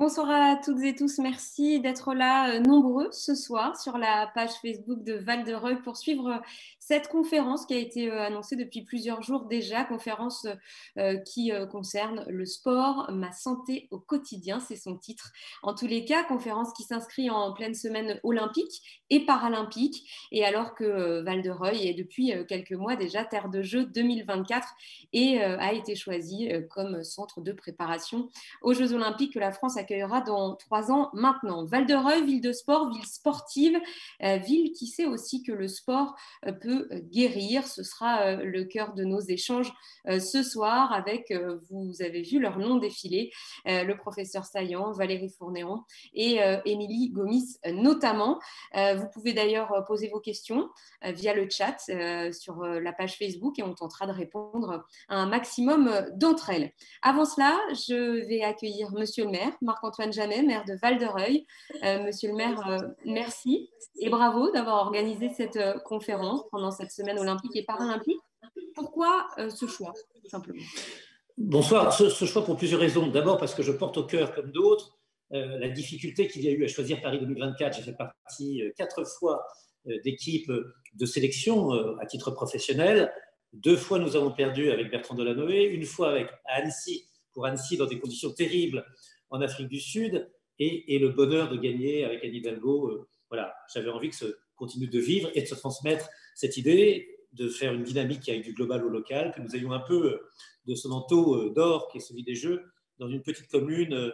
Bonsoir à toutes et tous, merci d'être là nombreux ce soir sur la page Facebook de Val-de-Reuil pour suivre cette conférence qui a été annoncée depuis plusieurs jours déjà, conférence qui concerne le sport, ma santé au quotidien, c'est son titre. En tous les cas, conférence qui s'inscrit en pleine semaine olympique et paralympique, et alors que Val-de-Reuil est depuis quelques mois déjà terre de jeux 2024 et a été choisie comme centre de préparation aux Jeux Olympiques que la France accueillera dans 3 ans maintenant. Val-de-Reuil, ville de sport, ville sportive, ville qui sait aussi que le sport peut guérir. Ce sera le cœur de nos échanges ce soir avec, vous avez vu leur nom défiler, le professeur Saillant, Valérie Fournéon et Émilie Gomis notamment. Vous pouvez d'ailleurs poser vos questions via le chat sur la page Facebook et on tentera de répondre à un maximum d'entre elles. Avant cela, je vais accueillir Monsieur le maire, Marc-Antoine Jamet, maire de Val-de-Reuil. Monsieur le maire, merci et bravo d'avoir organisé cette conférence pendant cette semaine olympique et paralympique. Pourquoi ce choix, tout simplement? Bonsoir. Ce choix pour plusieurs raisons. D'abord parce que je porte au cœur, comme d'autres, la difficulté qu'il y a eu à choisir Paris 2024. J'ai fait partie 4 fois d'équipes de sélection à titre professionnel. 2 fois, nous avons perdu avec Bertrand Delanoë, une fois avec Annecy, pour Annecy dans des conditions terribles en Afrique du Sud, et le bonheur de gagner avec Anne Hidalgo. Voilà, j'avais envie que ça continue de vivre et de se transmettre cette idée, de faire une dynamique qui aille du global au local, que nous ayons un peu de ce manteau d'or qui est celui des Jeux dans une petite commune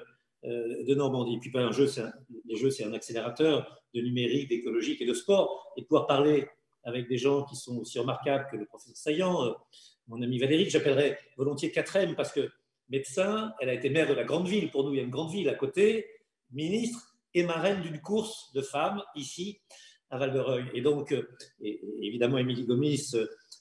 de Normandie. Puis les Jeux, c'est un accélérateur de numérique, d'écologique et de sport, et de pouvoir parler avec des gens qui sont aussi remarquables que le professeur Saillant, mon ami Valérie, que j'appellerais volontiers 4e, parce que médecin, elle a été maire de la grande ville. Pour nous, il y a une grande ville à côté, ministre et marraine d'une course de femmes ici à Val-de-Reuil. Et donc, évidemment, Émilie Gomis,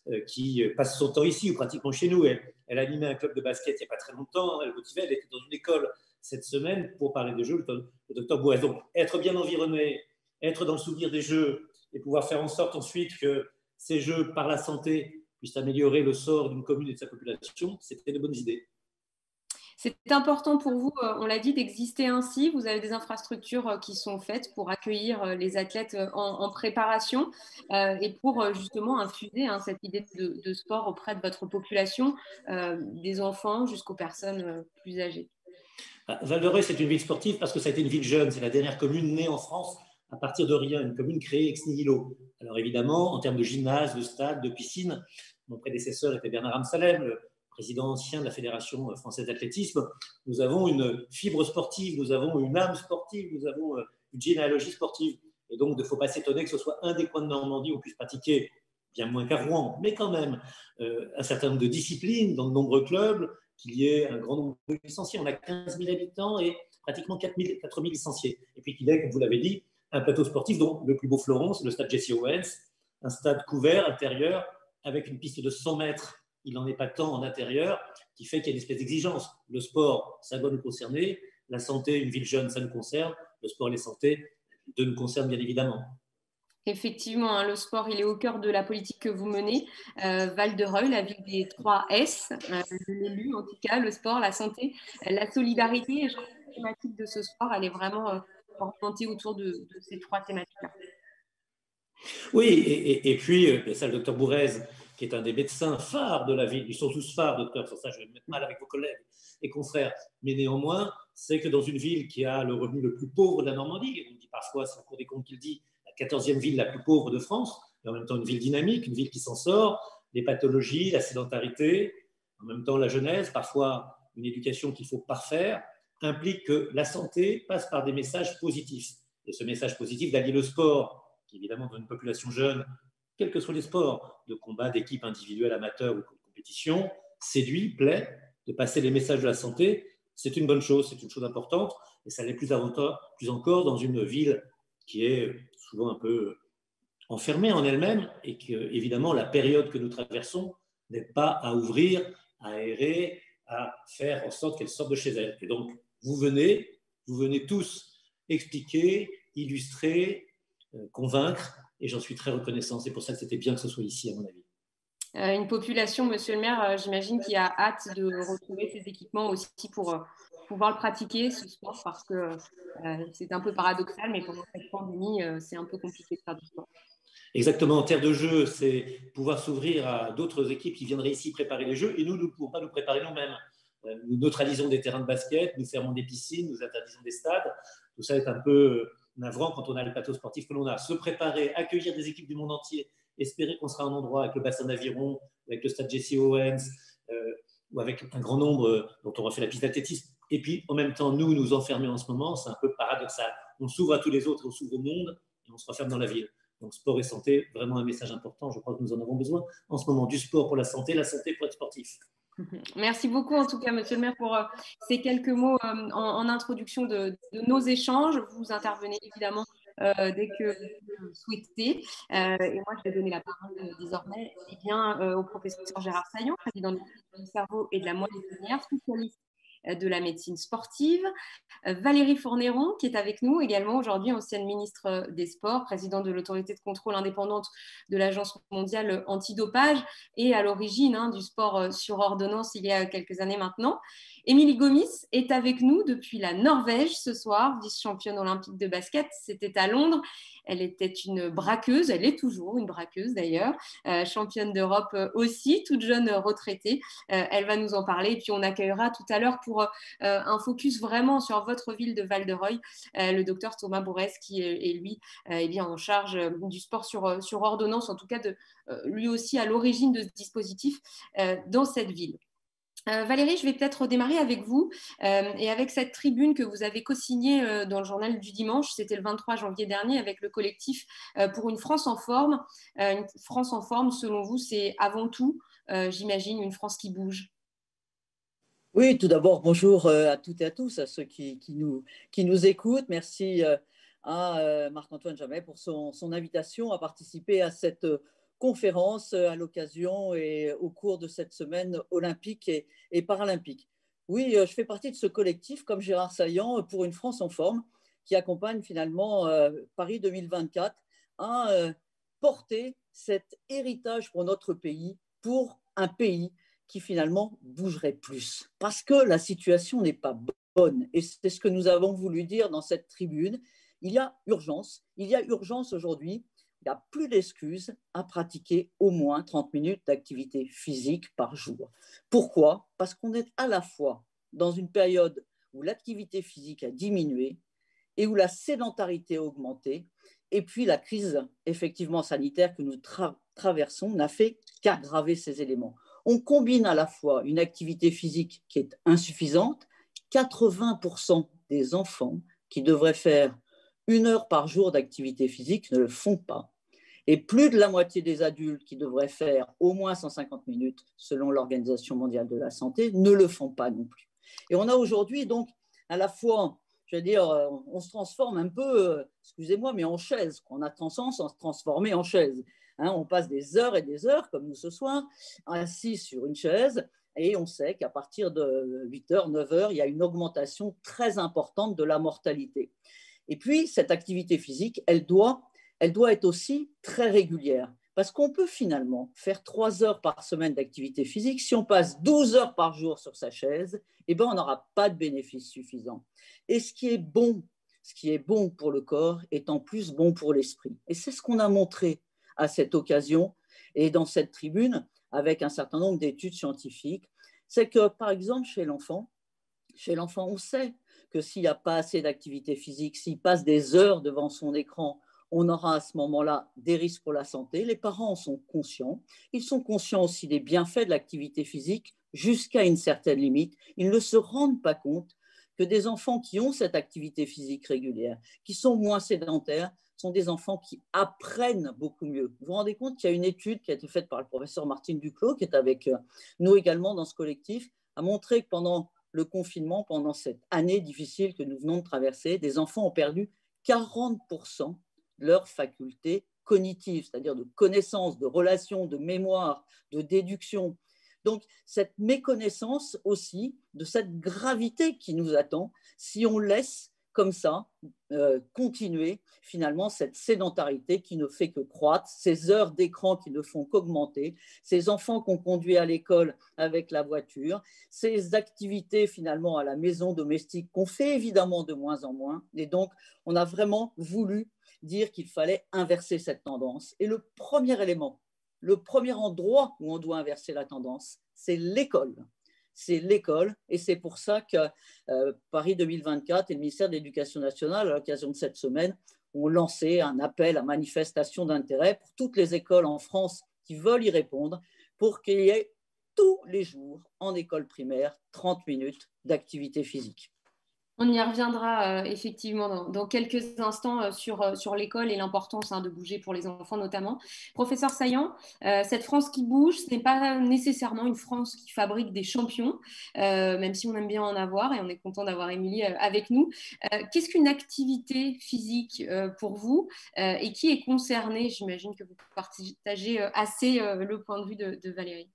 qui passe son temps ici, ou pratiquement chez nous. Elle animait un club de basket il n'y a pas très longtemps. Elle motivait, elle était dans une école cette semaine pour parler des Jeux, le docteur Bourrez. Donc, être bien environné, être dans le souvenir des Jeux et pouvoir faire en sorte ensuite que ces Jeux, par la santé, puissent améliorer le sort d'une commune et de sa population, c'était de bonnes idées. C'est important pour vous, on l'a dit, d'exister ainsi. Vous avez des infrastructures qui sont faites pour accueillir les athlètes en préparation et pour justement infuser cette idée de sport auprès de votre population, des enfants jusqu'aux personnes plus âgées. Val-de-Reuil, c'est une ville sportive parce que ça a été une ville jeune. C'est la dernière commune née en France à partir de rien, une commune créée ex nihilo. Alors évidemment, en termes de gymnase, de stade, de piscine, mon prédécésseur était Bernard Amsalem, le président ancien de la Fédération française d'athlétisme. Nous avons une fibre sportive, nous avons une âme sportive, nous avons une généalogie sportive. Et donc, il ne faut pas s'étonner que ce soit un des coins de Normandie où on puisse pratiquer, bien moins qu'à Rouen, mais quand même, un certain nombre de disciplines dans de nombreux clubs, qu'il y ait un grand nombre de licenciés. On a 15 000 habitants et pratiquement 4 000 licenciés. Et puis qu'il y ait, comme vous l'avez dit, un plateau sportif dont le plus beau fleuron, c'est le stade Jesse Owens, un stade couvert intérieur avec une piste de 100 mètres. Il n'en est pas tant en intérieur, qui fait qu'il y a une espèce d'exigence. Le sport, ça doit nous concerner. La santé, une ville jeune, ça nous concerne. Le sport et la santé, deux nous concernent bien évidemment. Effectivement, le sport, il est au cœur de la politique que vous menez. Val-de-Reuil, la ville des 3 S, l'élu en tout cas, le sport, la santé, la solidarité. Et je crois que la thématique de ce soir, elle est vraiment orientée autour de ces 3 thématiques-là. Oui, et puis, ça, le docteur Bourrez, qui est un des médecins phares de la ville, ils sont tous phares, docteur, sur ça je vais me mettre mal avec vos collègues et confrères, mais néanmoins, c'est que dans une ville qui a le revenu le plus pauvre de la Normandie, on dit parfois, c'est la Cour des comptes qui le dit, la 14e ville la plus pauvre de France, mais en même temps une ville dynamique, une ville qui s'en sort, les pathologies, la sédentarité, en même temps la jeunesse, parfois une éducation qu'il faut parfaire, implique que la santé passe par des messages positifs. Et ce message positif d'allier le sport, qui évidemment dans une population jeune, quels que soient les sports, de combat, d'équipe individuelle, amateur ou de compétition, séduit, plaît, de passer les messages de la santé, c'est une bonne chose, c'est une chose importante, et ça l'est plus encore dans une ville qui est souvent un peu enfermée en elle-même, et que, évidemment, la période que nous traversons n'aide pas à ouvrir, à aérer, à faire en sorte qu'elle sorte de chez elle. Et donc, vous venez tous expliquer, illustrer, convaincre, et j'en suis très reconnaissant. C'est pour ça que c'était bien que ce soit ici, à mon avis. Une population, monsieur le maire, j'imagine, qui a hâte de retrouver ces équipements aussi pour pouvoir le pratiquer, ce sport, parce que c'est un peu paradoxal, mais pendant cette pandémie, c'est un peu compliqué de faire du sport. Exactement, terre de jeu, c'est pouvoir s'ouvrir à d'autres équipes qui viendraient ici préparer les jeux et nous ne pouvons pas nous préparer nous-mêmes. Nous neutralisons des terrains de basket, nous fermons des piscines, nous interdisons des stades. Tout ça est un peu navrant quand on a le plateau sportif que l'on a. Se préparer, accueillir des équipes du monde entier, espérer qu'on sera à un endroit avec le bassin d'aviron, avec le stade Jesse Owens, ou avec un grand nombre dont on refait la piste d'athlétisme. Et puis, en même temps, nous enfermer en ce moment, c'est un peu paradoxal. On s'ouvre à tous les autres, on s'ouvre au monde et on se referme dans la ville. Donc, sport et santé, vraiment un message important. Je crois que nous en avons besoin en ce moment. Du sport pour la santé pour être sportif. Merci beaucoup, en tout cas, Monsieur le maire, pour ces quelques mots en introduction de nos échanges. Vous intervenez évidemment dès que vous souhaitez. Et moi, je vais donner la parole désormais au professeur Gérard Saillant, président du cerveau et de la moelle-épinière, spécialiste de la médecine sportive. Valérie Fournéron, qui est avec nous également aujourd'hui, ancienne ministre des Sports, présidente de l'autorité de contrôle indépendante de l'Agence mondiale antidopage et à l'origine du sport sur ordonnance il y a quelques années maintenant. Émilie Gomis est avec nous depuis la Norvège ce soir, vice-championne olympique de basket. C'était à Londres. Elle était une braqueuse, elle est toujours une braqueuse d'ailleurs, championne d'Europe aussi, toute jeune retraitée. Elle va nous en parler et puis on accueillera tout à l'heure pour un focus vraiment sur votre ville de Val-de-Reuil, le docteur Thomas Bourès qui est lui bien en charge du sport sur ordonnance, en tout cas lui aussi à l'origine de ce dispositif dans cette ville. Valérie, je vais peut-être démarrer avec vous et avec cette tribune que vous avez co-signée dans le journal du dimanche. C'était le 23 janvier dernier avec le collectif pour une France en forme. Une France en forme, selon vous, c'est avant tout, j'imagine, une France qui bouge. Oui, tout d'abord, bonjour à toutes et à tous, à ceux qui nous écoutent. Merci à Marc-Antoine Jammet pour son invitation à participer à cette conférence à l'occasion et au cours de cette semaine olympique et paralympique. Oui, je fais partie de ce collectif, comme Gérard Saillant, pour une France en forme, qui accompagne finalement Paris 2024 à porter cet héritage pour notre pays, pour un pays qui finalement bougerait plus. Parce que la situation n'est pas bonne. Et c'est ce que nous avons voulu dire dans cette tribune. Il y a urgence. Il y a urgence aujourd'hui. Il n'y a plus d'excuses à pratiquer au moins 30 minutes d'activité physique par jour. Pourquoi ? Parce qu'on est à la fois dans une période où l'activité physique a diminué et où la sédentarité a augmenté. Et puis la crise effectivement sanitaire que nous traversons n'a fait qu'aggraver ces éléments. On combine à la fois une activité physique qui est insuffisante, 80% des enfants qui devraient faire 1 heure par jour d'activité physique ne le font pas. Et plus de la moitié des adultes qui devraient faire au moins 150 minutes, selon l'Organisation mondiale de la santé, ne le font pas non plus. Et on a aujourd'hui donc à la fois, je veux dire, on se transforme un peu, excusez-moi, mais en chaise. On a tendance à se transformer en chaise. On passe des heures et des heures, comme nous ce soir, assis sur une chaise, et on sait qu'à partir de 8 heures, 9 heures, il y a une augmentation très importante de la mortalité. Et puis, cette activité physique, elle doit être aussi très régulière. Parce qu'on peut finalement faire 3 heures par semaine d'activité physique. Si on passe 12 heures par jour sur sa chaise, eh ben, on n'aura pas de bénéfice suffisant. Et ce qui est bon pour le corps est en plus bon pour l'esprit. Et c'est ce qu'on a montré à cette occasion et dans cette tribune avec un certain nombre d'études scientifiques. C'est que, par exemple, chez l'enfant, on sait que s'il n'y a pas assez d'activité physique, s'il passe des heures devant son écran, on aura à ce moment-là des risques pour la santé. Les parents en sont conscients. Ils sont conscients aussi des bienfaits de l'activité physique jusqu'à une certaine limite. Ils ne se rendent pas compte que des enfants qui ont cette activité physique régulière, qui sont moins sédentaires, sont des enfants qui apprennent beaucoup mieux. Vous vous rendez compte qu'il y a une étude qui a été faite par le professeur Martine Duclos, qui est avec nous également dans ce collectif, a montré que pendant le confinement, pendant cette année difficile que nous venons de traverser, des enfants ont perdu 40% de leurs facultés cognitives, c'est-à-dire de connaissance, de relation, de mémoire, de déduction. Donc, cette méconnaissance aussi de cette gravité qui nous attend si on laisse comme ça continuer finalement cette sédentarité qui ne fait que croître, ces heures d'écran qui ne font qu'augmenter, ces enfants qu'on conduit à l'école avec la voiture, ces activités finalement à la maison domestique qu'on fait évidemment de moins en moins. Et donc, on a vraiment voulu dire qu'il fallait inverser cette tendance. Et le premier élément, le premier endroit où on doit inverser la tendance, c'est l'école. C'est l'école, et c'est pour ça que Paris 2024 et le ministère de l'Éducation nationale, à l'occasion de cette semaine, ont lancé un appel à manifestation d'intérêt pour toutes les écoles en France qui veulent y répondre, pour qu'il y ait tous les jours en école primaire 30 minutes d'activité physique. On y reviendra effectivement dans quelques instants sur l'école et l'importance de bouger pour les enfants notamment. Professeur Saillant, cette France qui bouge, ce n'est pas nécessairement une France qui fabrique des champions, même si on aime bien en avoir et on est content d'avoir Émilie avec nous. Qu'est-ce qu'une activité physique pour vous et qui est concernée? J'imagine que vous partagez assez le point de vue de Valérie.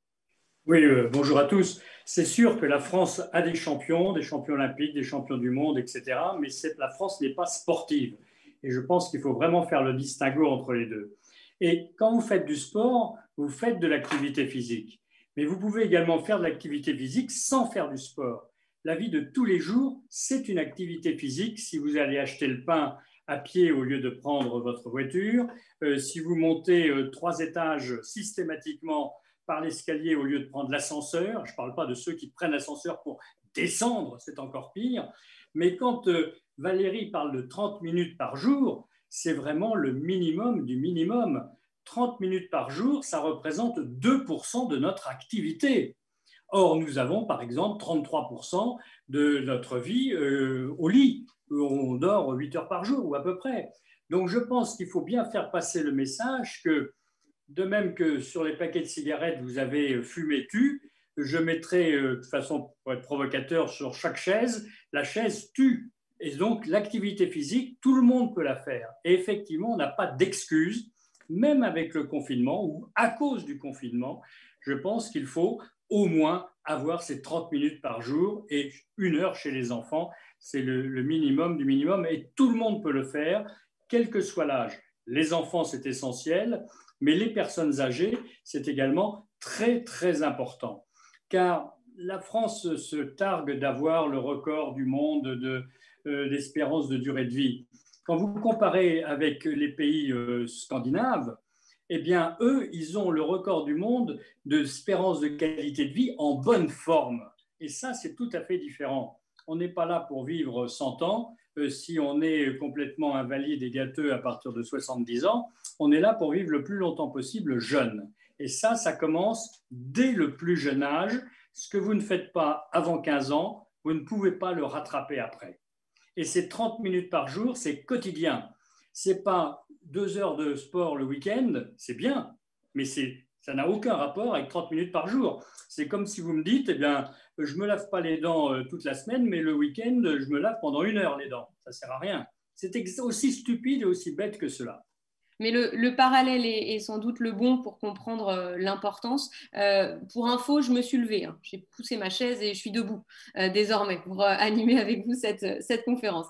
Oui, bonjour à tous. C'est sûr que la France a des champions olympiques, des champions du monde, etc. Mais la France n'est pas sportive. Et je pense qu'il faut vraiment faire le distinguo entre les deux. Et quand vous faites du sport, vous faites de l'activité physique. Mais vous pouvez également faire de l'activité physique sans faire du sport. La vie de tous les jours, c'est une activité physique. Si vous allez acheter le pain à pied au lieu de prendre votre voiture, si vous montez 3 étages systématiquement par l'escalier au lieu de prendre l'ascenseur. Je ne parle pas de ceux qui prennent l'ascenseur pour descendre, c'est encore pire. Mais quand Valérie parle de 30 minutes par jour, c'est vraiment le minimum du minimum. 30 minutes par jour, ça représente 2% de notre activité. Or, nous avons par exemple 33% de notre vie au lit. On dort 8 heures par jour ou à peu près. Donc, je pense qu'il faut bien faire passer le message que de même que sur les paquets de cigarettes, vous avez fumé tue, je mettrai de façon pour être provocateur sur chaque chaise, la chaise tue. Et donc l'activité physique, tout le monde peut la faire. Et effectivement, on n'a pas d'excuse, même avec le confinement ou à cause du confinement. Je pense qu'il faut au moins avoir ces 30 minutes par jour et 1 heure chez les enfants. C'est le minimum du minimum et tout le monde peut le faire, quel que soit l'âge. Les enfants, c'est essentiel. Mais les personnes âgées, c'est également très, très important. Car la France se targue d'avoir le record du monde d'espérance de durée de vie. Quand vous comparez avec les pays scandinaves, eh bien, eux, ils ont le record du monde d'espérance de qualité de vie en bonne forme. Et ça, c'est tout à fait différent. On n'est pas là pour vivre 100 ans. Si on est complètement invalide et gâteux à partir de 70 ans, on est là pour vivre le plus longtemps possible jeune. Et ça commence dès le plus jeune âge. Ce que vous ne faites pas avant 15 ans, vous ne pouvez pas le rattraper après. Et ces 30 minutes par jour, c'est quotidien. Ce n'est pas 2 heures de sport le week-end, c'est bien, mais ça n'a aucun rapport avec 30 minutes par jour. C'est comme si vous me dites, eh bien, je ne me lave pas les dents toute la semaine, mais le week-end, je me lave pendant 1 heure les dents. Ça ne sert à rien. C'est aussi stupide et aussi bête que cela. Mais le parallèle est sans doute le bon pour comprendre l'importance. Pour info, je me suis levée, hein. J'ai poussé ma chaise et je suis debout désormais pour animer avec vous cette conférence.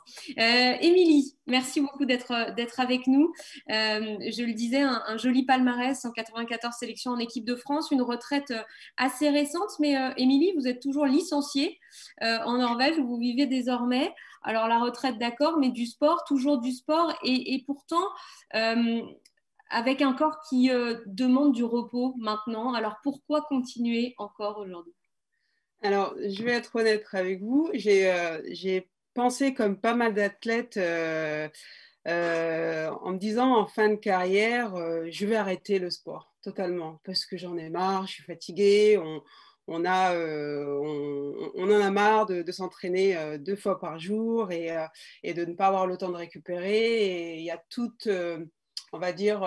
Émilie, merci beaucoup d'être avec nous. Je le disais, un joli palmarès, 194 sélections en équipe de France, une retraite assez récente. Mais Émilie, vous êtes toujours licenciée en Norvège où vous vivez désormais. Alors la retraite, d'accord, mais du sport, toujours du sport. Et pourtant, avec un corps qui demande du repos maintenant. Alors pourquoi continuer encore aujourd'hui? Alors, je vais être honnête avec vous. J'ai pensé comme pas mal d'athlètes en me disant en fin de carrière, je vais arrêter le sport totalement parce que j'en ai marre, je suis fatiguée. On en a marre de s'entraîner 2 fois par jour et de ne pas avoir le temps de récupérer. Et il y a toute, on va dire,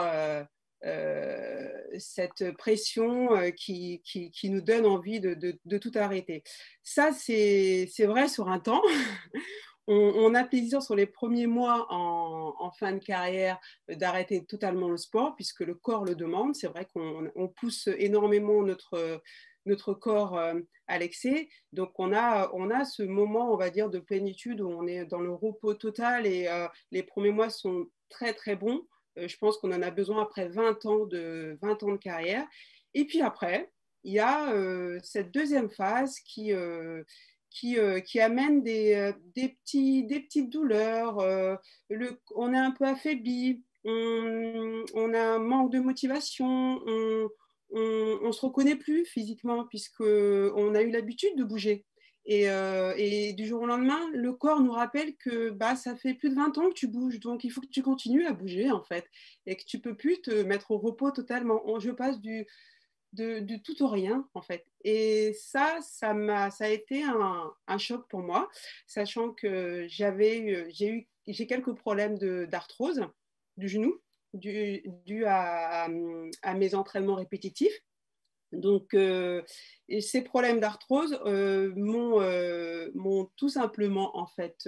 cette pression qui nous donne envie de tout arrêter. Ça, c'est vrai sur un temps. On a plaisir sur les premiers mois en fin de carrière d'arrêter totalement le sport puisque le corps le demande. C'est vrai qu'on pousse énormément notre corps à l'excès. Donc, on a ce moment, on va dire, de plénitude où on est dans le repos total et les premiers mois sont très, très bons. Je pense qu'on en a besoin après 20 ans de carrière. Et puis après, il y a cette deuxième phase qui amène des petites douleurs. On est un peu affaibli, on a un manque de motivation, on se reconnaît plus physiquement puisqu'on a eu l'habitude de bouger. Et du jour au lendemain, le corps nous rappelle que bah, ça fait plus de 20 ans que tu bouges, donc il faut que tu continues à bouger en fait, et que tu peux plus te mettre au repos totalement. Je passe du tout au rien en fait. Et ça a été un choc pour moi, sachant que j'ai quelques problèmes d'arthrose du genou dû à mes entraînements répétitifs. Donc, ces problèmes d'arthrose m'ont tout simplement en fait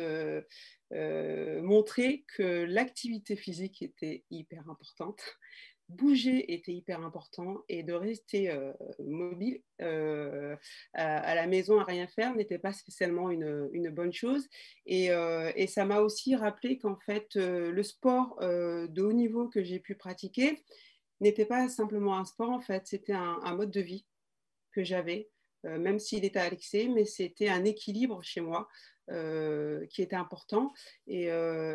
montré que l'activité physique était hyper importante, bouger était hyper important et de rester mobile à la maison à rien faire n'était pas spécialement une bonne chose. Et ça m'a aussi rappelé qu'en fait, le sport de haut niveau que j'ai pu pratiquer n'était pas simplement un sport, en fait, c'était un mode de vie que j'avais, même s'il était à l'excès, mais c'était un équilibre chez moi qui était important. Et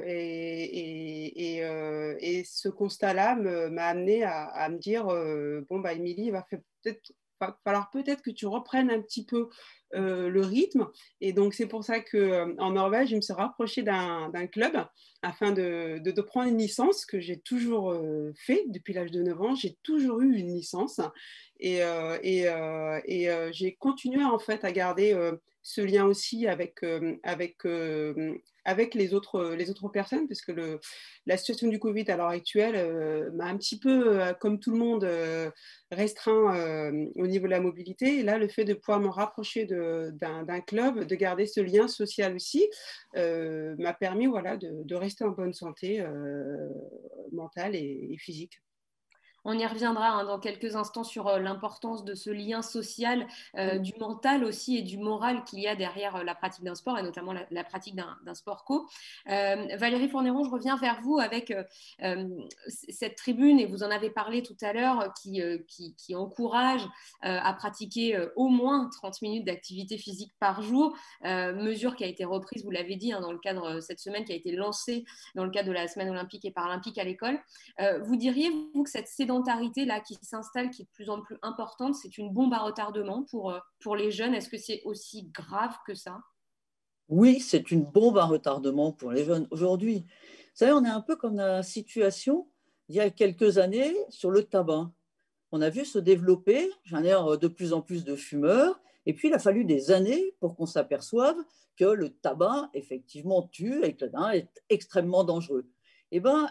ce constat-là m'a amené à me dire, bon, bah, Émilie, il va falloir peut-être que tu reprennes un petit peu le rythme. Et donc, c'est pour ça qu'en Norvège, je me suis rapprochée d'un club afin de prendre une licence que j'ai toujours fait depuis l'âge de 9 ans. J'ai toujours eu une licence j'ai continué en fait à garder ce lien aussi avec les autres personnes, parce que la situation du Covid à l'heure actuelle m'a un petit peu, comme tout le monde, restreint au niveau de la mobilité. Et là, le fait de pouvoir me rapprocher d'un club, de garder ce lien social aussi, m'a permis voilà, de rester en bonne santé mentale et physique. On y reviendra hein, dans quelques instants sur l'importance de ce lien social, du mental aussi et du moral qu'il y a derrière la pratique d'un sport et notamment la pratique d'un sport co. Valérie Fournéron, je reviens vers vous avec cette tribune, et vous en avez parlé tout à l'heure, qui encourage à pratiquer au moins 30 minutes d'activité physique par jour, mesure qui a été reprise, vous l'avez dit, hein, dans le cadre cette semaine qui a été lancée dans le cadre de la semaine olympique et paralympique à l'école. Vous diriez, vous, que cette sédentarité là qui s'installe, qui est de plus en plus importante, c'est une bombe à retardement pour les jeunes? Est-ce que c'est aussi grave que ça? Oui, c'est une bombe à retardement pour les jeunes aujourd'hui. Vous savez, on est un peu comme la situation il y a quelques années sur le tabac. On a vu se développer de plus en plus de fumeurs, et puis il a fallu des années pour qu'on s'aperçoive que le tabac effectivement tue et que le tabac est extrêmement dangereux. Eh ben,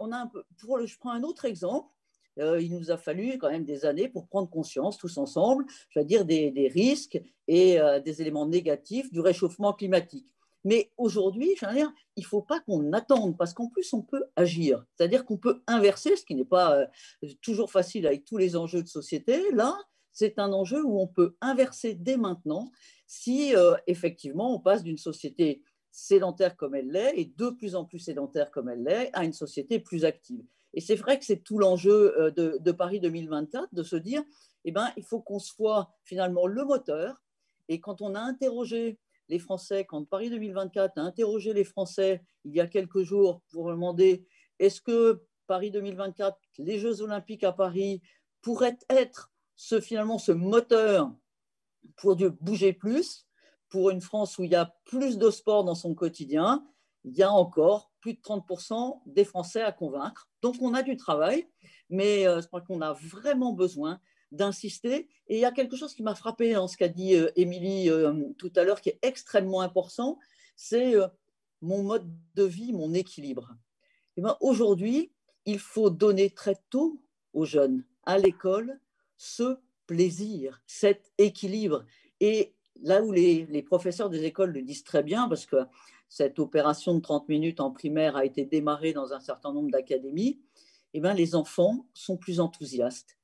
je prends un autre exemple. Il nous a fallu quand même des années pour prendre conscience tous ensemble, je veux dire, des risques et des éléments négatifs du réchauffement climatique. Mais aujourd'hui, il ne faut pas qu'on attende, parce qu'en plus, on peut agir. C'est-à-dire qu'on peut inverser, ce qui n'est pas toujours facile avec tous les enjeux de société. Là, c'est un enjeu où on peut inverser dès maintenant si effectivement on passe d'une société sédentaire comme elle l'est et de plus en plus sédentaire comme elle l'est à une société plus active. Et c'est vrai que c'est tout l'enjeu de Paris 2024, de se dire, eh ben, il faut qu'on soit finalement le moteur. Et quand on a interrogé les Français, quand Paris 2024 a interrogé les Français il y a quelques jours pour demander est-ce que Paris 2024, les Jeux Olympiques à Paris, pourraient être finalement ce moteur pour bouger plus, pour une France où il y a plus de sport dans son quotidien, il y a encore plus de 30% des Français à convaincre. Donc on a du travail, mais je crois qu'on a vraiment besoin d'insister. Et il y a quelque chose qui m'a frappé dans ce qu'a dit Émilie tout à l'heure, qui est extrêmement important, c'est mon mode de vie, mon équilibre. Et ben, aujourd'hui, il faut donner très tôt aux jeunes, à l'école, ce plaisir, cet équilibre. Et là où les professeurs des écoles le disent très bien, parce que cette opération de 30 minutes en primaire a été démarrée dans un certain nombre d'académies, eh bien, les enfants sont plus enthousiastes.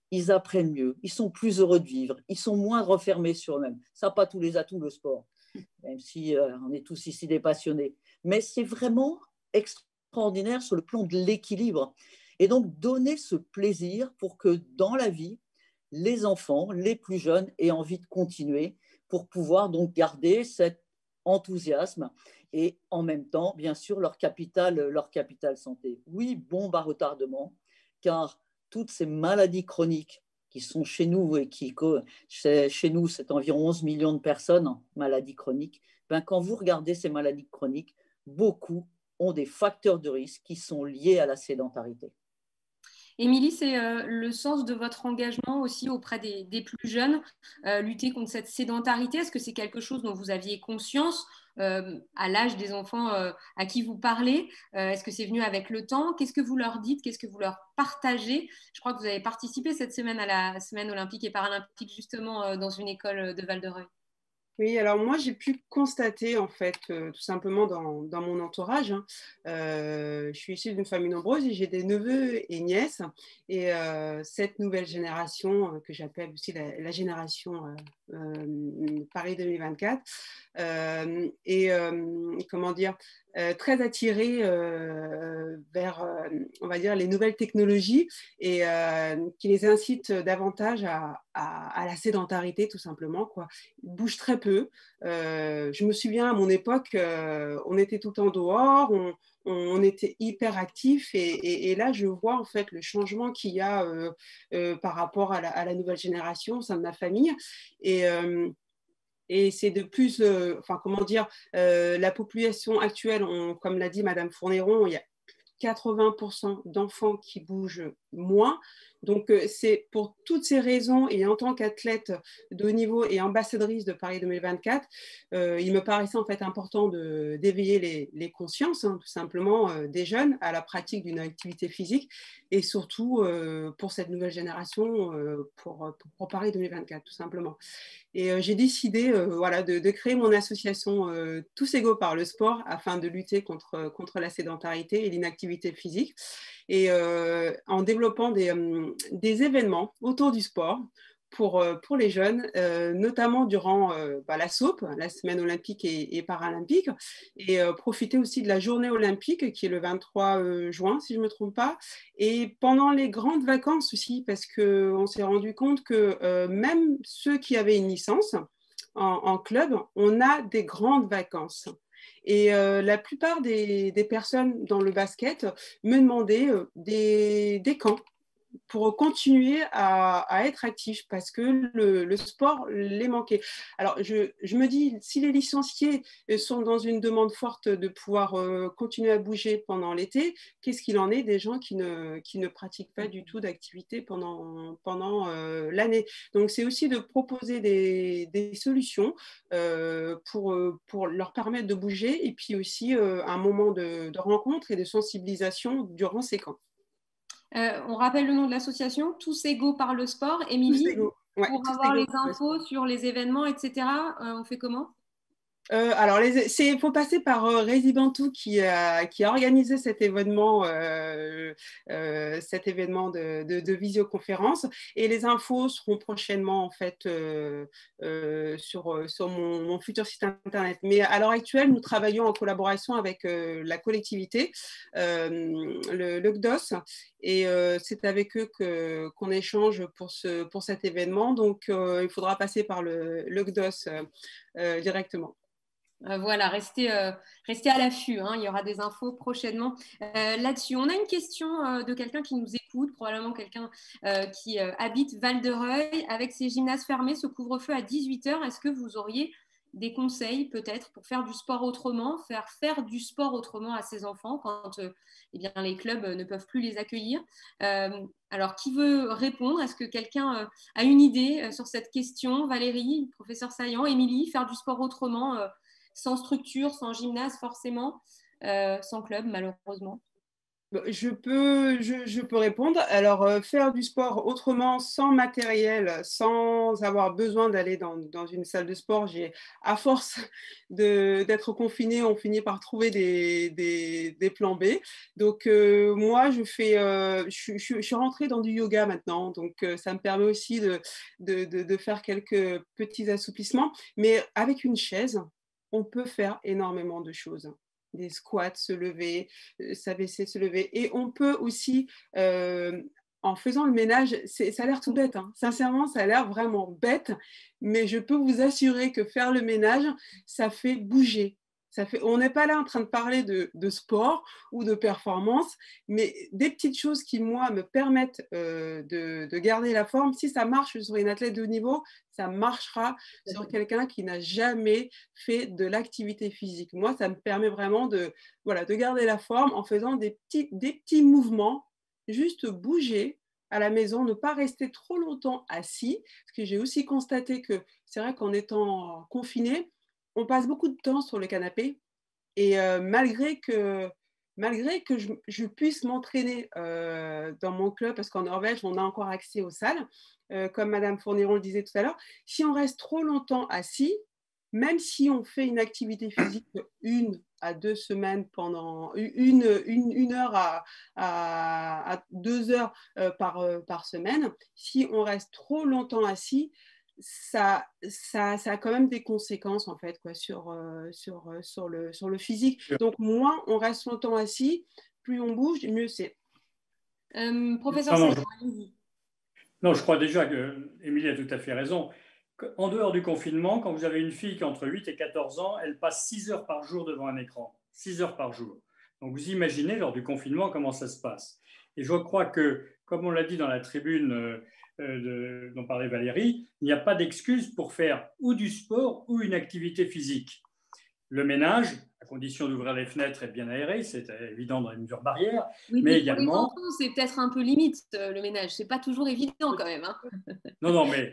ils apprennent mieux, ils sont plus heureux de vivre, ils sont moins refermés sur eux-mêmes. Ça n'a pas tous les atouts, le sport, même si on est tous ici des passionnés. Mais c'est vraiment extraordinaire sur le plan de l'équilibre. Et donc, donner ce plaisir pour que dans la vie, les enfants, les plus jeunes, aient envie de continuer pour pouvoir donc garder cet enthousiasme et en même temps, bien sûr, leur capital santé. Oui, bombe à retardement, car toutes ces maladies chroniques qui sont chez nous et chez nous, c'est environ 11 millions de personnes, maladies chroniques, ben, quand vous regardez ces maladies chroniques, beaucoup ont des facteurs de risque qui sont liés à la sédentarité. Émilie, c'est le sens de votre engagement aussi auprès des plus jeunes, lutter contre cette sédentarité. Est-ce que c'est quelque chose dont vous aviez conscience à l'âge des enfants à qui vous parlez? Est-ce que c'est venu avec le temps? Qu'est-ce que vous leur dites? Qu'est-ce que vous leur partagez? Je crois que vous avez participé cette semaine à la semaine olympique et paralympique justement dans une école de Val-de-Reuil. Oui, alors moi j'ai pu constater en fait tout simplement dans mon entourage, hein, je suis issue d'une famille nombreuse et j'ai des neveux et nièces et cette nouvelle génération que j'appelle aussi la génération Paris 2024 et comment dire très attirée vers on va dire les nouvelles technologies et qui les incitent davantage à la sédentarité tout simplement quoi. Ils bougent très peu. Je me souviens à mon époque, on était tout le temps dehors, on était hyper actifs et là je vois en fait le changement qu'il y a par rapport à la nouvelle génération au sein de ma famille et c'est de plus, enfin comment dire, la population actuelle, comme l'a dit Madame Fournéron, il y a 80% d'enfants qui bougent moins. Donc, c'est pour toutes ces raisons, et en tant qu'athlète de haut niveau et ambassadrice de Paris 2024, il me paraissait en fait important d'éveiller les consciences, hein, tout simplement, des jeunes à la pratique d'une activité physique, et surtout pour cette nouvelle génération, pour Paris 2024, tout simplement. Et j'ai décidé voilà, de créer mon association Tous égaux par le sport afin de lutter contre la sédentarité et l'inactivité physique. Et en développant des événements autour du sport pour les jeunes, notamment durant la SOP, la semaine olympique et paralympique, et profiter aussi de la journée olympique qui est le 23 juin, si je ne me trompe pas, et pendant les grandes vacances aussi, parce qu'on s'est rendu compte que même ceux qui avaient une licence en club, on a des grandes vacances. Et la plupart des personnes dans le basket me demandaient des camps pour continuer à être actif parce que le sport les manquait. Alors, je me dis, si les licenciés sont dans une demande forte de pouvoir continuer à bouger pendant l'été, qu'est-ce qu'il en est des gens qui ne pratiquent pas du tout d'activité pendant l'année? Donc, c'est aussi de proposer des solutions pour leur permettre de bouger et puis aussi un moment de rencontre et de sensibilisation durant ces camps. On rappelle le nom de l'association, Tous égaux par le sport. Émilie, ouais, pour avoir les infos sur les événements, etc., on fait comment? Alors, il faut passer par Resibantou qui a organisé cet événement de visioconférence. Et les infos seront prochainement en fait sur mon futur site internet. Mais à l'heure actuelle, nous travaillons en collaboration avec la collectivité, le CDOS, et c'est avec eux qu'on échange pour cet événement. Donc, il faudra passer par le CDOS directement. Voilà, restez à l'affût, hein, il y aura des infos prochainement là-dessus. On a une question de quelqu'un qui nous écoute, probablement quelqu'un qui habite Val-de-Reuil. Avec ses gymnases fermés, ce couvre-feu à 18h, est-ce que vous auriez des conseils peut-être pour faire du sport autrement, faire du sport autrement à ses enfants quand eh bien, les clubs ne peuvent plus les accueillir? Alors, qui veut répondre? Est-ce que quelqu'un a une idée sur cette question? Valérie, professeur Saillant, Émilie, faire du sport autrement sans structure, sans gymnase forcément, sans club malheureusement. Je peux répondre. Alors, faire du sport autrement, sans matériel, sans avoir besoin d'aller dans une salle de sport, à force d'être confiné, on finit par trouver des plans B. Donc, moi, je suis rentrée dans du yoga maintenant. Donc, ça me permet aussi de faire quelques petits assouplissements. Mais avec une chaise, on peut faire énormément de choses, des squats, se lever, s'abaisser, se lever. Et on peut aussi, en faisant le ménage, ça a l'air tout bête, hein. Sincèrement, ça a l'air vraiment bête, mais je peux vous assurer que faire le ménage, ça fait bouger. On n'est pas là en train de parler de sport ou de performance, mais des petites choses qui, moi, me permettent de garder la forme. Si ça marche sur une athlète de haut niveau, ça marchera sur quelqu'un qui n'a jamais fait de l'activité physique. Moi, ça me permet vraiment de garder la forme en faisant des petits mouvements, juste bouger à la maison, ne pas rester trop longtemps assis, parce que j'ai aussi constaté que c'est vrai qu'en étant confiné, on passe beaucoup de temps sur le canapé et malgré que je puisse m'entraîner dans mon club, parce qu'en Norvège, on a encore accès aux salles, comme Madame Fourniron le disait tout à l'heure, si on reste trop longtemps assis, même si on fait une activité physique 1 à 2 semaines pendant une heure à 2 heures par semaine, si on reste trop longtemps assis, ça a quand même des conséquences en fait, quoi, sur le physique. Donc moins on reste longtemps assis, plus on bouge, mieux c'est. Professeur Non, Saillon, allez-y. non, je crois déjà que Émilie a tout à fait raison. En dehors du confinement, quand vous avez une fille qui a entre 8 et 14 ans, elle passe 6 heures par jour devant un écran. 6 heures par jour. Donc vous imaginez lors du confinement comment ça se passe. Et je crois que, comme on l'a dit dans la tribune dont parlait Valérie, il n'y a pas d'excuse pour faire ou du sport ou une activité physique. Le ménage, à condition d'ouvrir les fenêtres et de bien aérer, c'est évident dans les mesures barrières, Oui, mais pour également… les enfants, c'est peut-être un peu limite le ménage. C'est pas toujours évident quand même, hein. Non, mais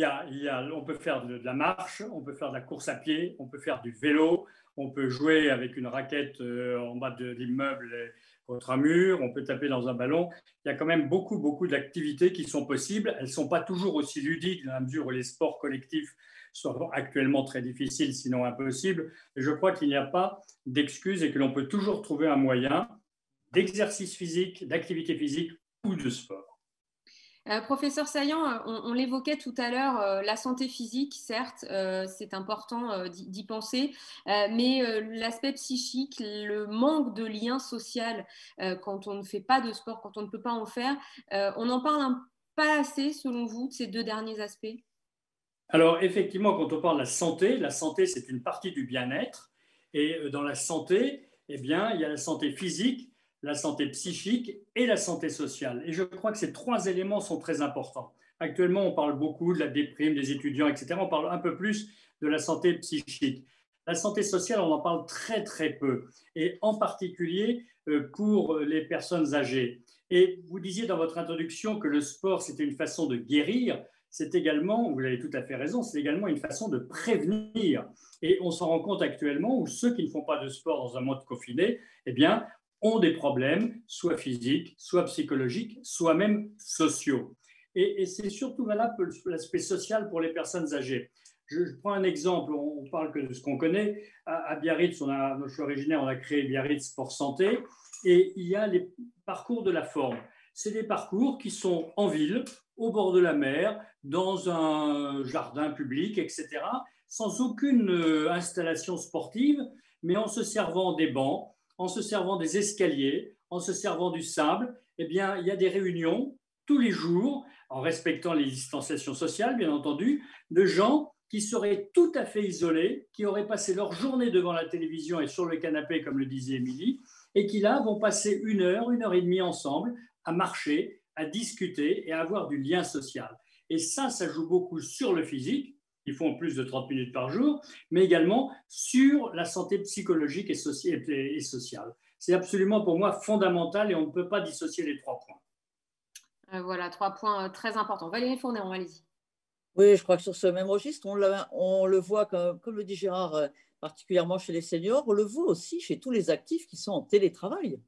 on peut faire de la marche, on peut faire de la course à pied, on peut faire du vélo, on peut jouer avec une raquette en bas de l'immeuble contre un mur, on peut taper dans un ballon. Il y a quand même beaucoup d'activités qui sont possibles. Elles ne sont pas toujours aussi ludiques dans la mesure où les sports collectifs sont actuellement très difficiles, sinon impossibles. Et je crois qu'il n'y a pas d'excuse et que l'on peut toujours trouver un moyen d'exercice physique, d'activité physique ou de sport. Professeur Saillant, on l'évoquait tout à l'heure, la santé physique, certes, c'est important d'y penser, mais l'aspect psychique, le manque de lien social quand on ne fait pas de sport, quand on ne peut pas en faire, on en parle pas assez, selon vous, de ces 2 derniers aspects? Alors, effectivement, quand on parle de la santé, c'est une partie du bien-être. Et dans la santé, eh bien, il y a la santé physique, la santé psychique et la santé sociale. Et je crois que ces 3 éléments sont très importants. Actuellement, on parle beaucoup de la déprime des étudiants, etc. On parle un peu plus de la santé psychique. La santé sociale, on en parle très peu, et en particulier pour les personnes âgées. Et vous disiez dans votre introduction que le sport, c'était une façon de guérir. C'est également, vous avez tout à fait raison, c'est également une façon de prévenir. Et on s'en rend compte actuellement où ceux qui ne font pas de sport dans un monde confiné, eh bien, ont des problèmes, soit physiques, soit psychologiques, soit même sociaux. Et c'est surtout valable pour l'aspect social pour les personnes âgées. Je prends un exemple, on parle que de ce qu'on connaît. À Biarritz, je suis originaire, on a créé Biarritz Sport Santé, et il y a les parcours de la forme. C'est des parcours qui sont en ville, au bord de la mer, dans un jardin public, etc., sans aucune installation sportive, mais en se servant des bancs, en se servant des escaliers, en se servant du sable. Eh bien, il y a des réunions tous les jours, en respectant les distanciations sociales, bien entendu, de gens qui seraient tout à fait isolés, qui auraient passé leur journée devant la télévision et sur le canapé, comme le disait Émilie, et qui là vont passer 1 heure, 1 heure et demie ensemble à marcher, à discuter et à avoir du lien social. Et ça joue beaucoup sur le physique, ils font plus de 30 minutes par jour, mais également sur la santé psychologique et sociale. C'est absolument pour moi fondamental et on ne peut pas dissocier les 3 points. Voilà, 3 points très importants. Valérie Fourniron, allez-y. Oui, je crois que sur ce même registre, on le voit, comme le dit Gérard, particulièrement chez les seniors, on le voit aussi chez tous les actifs qui sont en télétravail.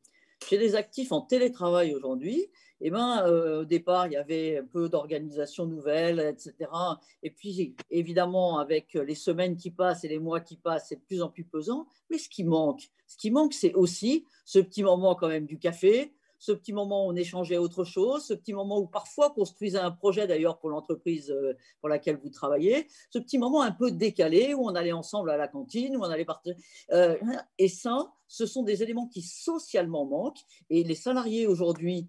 chez les actifs en télétravail aujourd'hui, eh ben, au départ, il y avait un peu d'organisation nouvelle, etc. Et puis, évidemment, avec les semaines qui passent et les mois qui passent, c'est de plus en plus pesant. Mais ce qui manque, c'est aussi ce petit moment quand même du café, ce petit moment où on échangeait autre chose, ce petit moment où parfois construisait un projet d'ailleurs pour l'entreprise pour laquelle vous travaillez, ce petit moment un peu décalé où on allait ensemble à la cantine, où on allait partir. Et ça, ce sont des éléments qui socialement manquent. Et les salariés aujourd'hui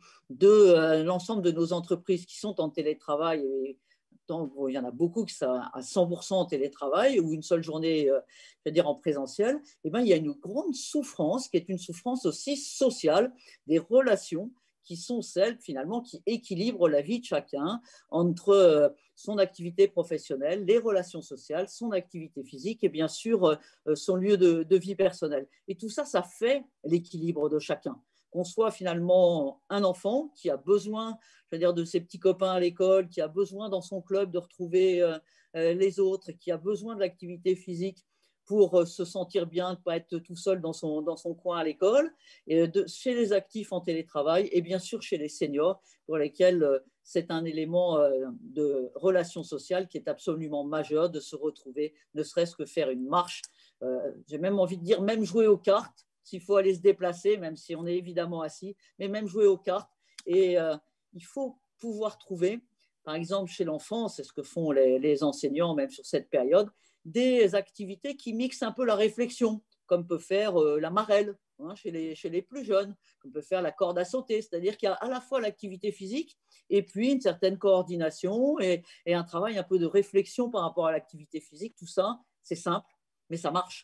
de l'ensemble de nos entreprises qui sont en télétravail, et il y en a beaucoup qui sont à 100% en télétravail ou une seule journée, je veux dire, en présentiel, eh ben, il y a une grande souffrance qui est une souffrance aussi sociale des relations qui sont celles finalement qui équilibrent la vie de chacun entre son activité professionnelle, les relations sociales, son activité physique et bien sûr son lieu de vie personnelle. Et tout ça, ça fait l'équilibre de chacun. Qu'on soit finalement un enfant qui a besoin, je veux dire, de ses petits copains à l'école, qui a besoin dans son club de retrouver les autres, qui a besoin de l'activité physique pour se sentir bien, de ne pas être tout seul dans son coin à l'école, et chez les actifs en télétravail et bien sûr chez les seniors pour lesquels c'est un élément de relation sociale qui est absolument majeur de se retrouver, ne serait-ce que faire une marche. J'ai même envie de dire, même jouer aux cartes, s'il faut aller se déplacer, même si on est évidemment assis, mais même jouer aux cartes. Et il faut pouvoir trouver, par exemple chez l'enfant, c'est ce que font les enseignants même sur cette période, des activités qui mixent un peu la réflexion, comme peut faire la marelle chez les plus jeunes, comme peut faire la corde à sauter, c'est-à-dire qu'il y a à la fois l'activité physique et puis une certaine coordination et un travail un peu de réflexion par rapport à l'activité physique. Tout ça, c'est simple, mais ça marche.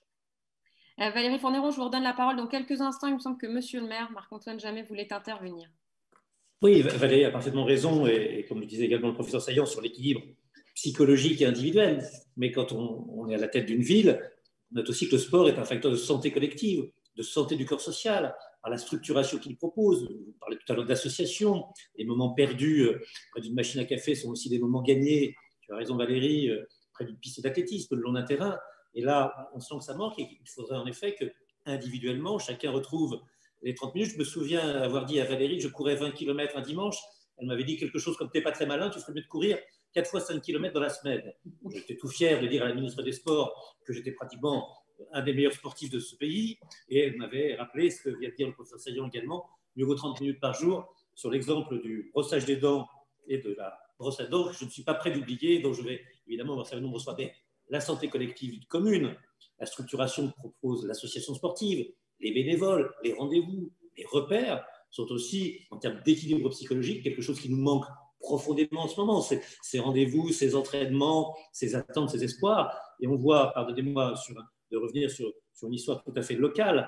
Valérie Fourneron, je vous redonne la parole dans quelques instants. Il me semble que Monsieur le maire, Marc-Antoine Jamet, voulait intervenir. Oui, Valérie a parfaitement raison, et comme le disait également le professeur Saillant, sur l'équilibre psychologique et individuel. Mais quand on est à la tête d'une ville, on note aussi que le sport est un facteur de santé collective, de santé du corps social, par la structuration qu'il propose. Vous parlez tout à l'heure d'associations, les moments perdus près d'une machine à café sont aussi des moments gagnés. Tu as raison Valérie, près d'une piste d'athlétisme, le long d'un terrain. Et là, on sent que ça manque et qu'il faudrait en effet que individuellement, chacun retrouve les 30 minutes. Je me souviens avoir dit à Valérie que je courais 20 km un dimanche. Elle m'avait dit quelque chose comme « t'es pas très malin, tu ferais mieux de courir 4 fois 5 km dans la semaine ». J'étais tout fier de dire à la ministre des Sports que j'étais pratiquement un des meilleurs sportifs de ce pays. Et elle m'avait rappelé ce que vient de dire le professeur Saillant également, mieux vaut 30 minutes par jour, sur l'exemple du brossage des dents et de la brosse à dents, que je ne suis pas prêt d'oublier, donc je vais évidemment voir ça nombre soit la santé collective commune, la structuration que propose l'association sportive, les bénévoles, les rendez-vous, les repères sont aussi, en termes d'équilibre psychologique, quelque chose qui nous manque profondément en ce moment. Ces rendez-vous, ces entraînements, ces attentes, ces espoirs. Et on voit, pardonnez-moi de revenir sur une histoire tout à fait locale.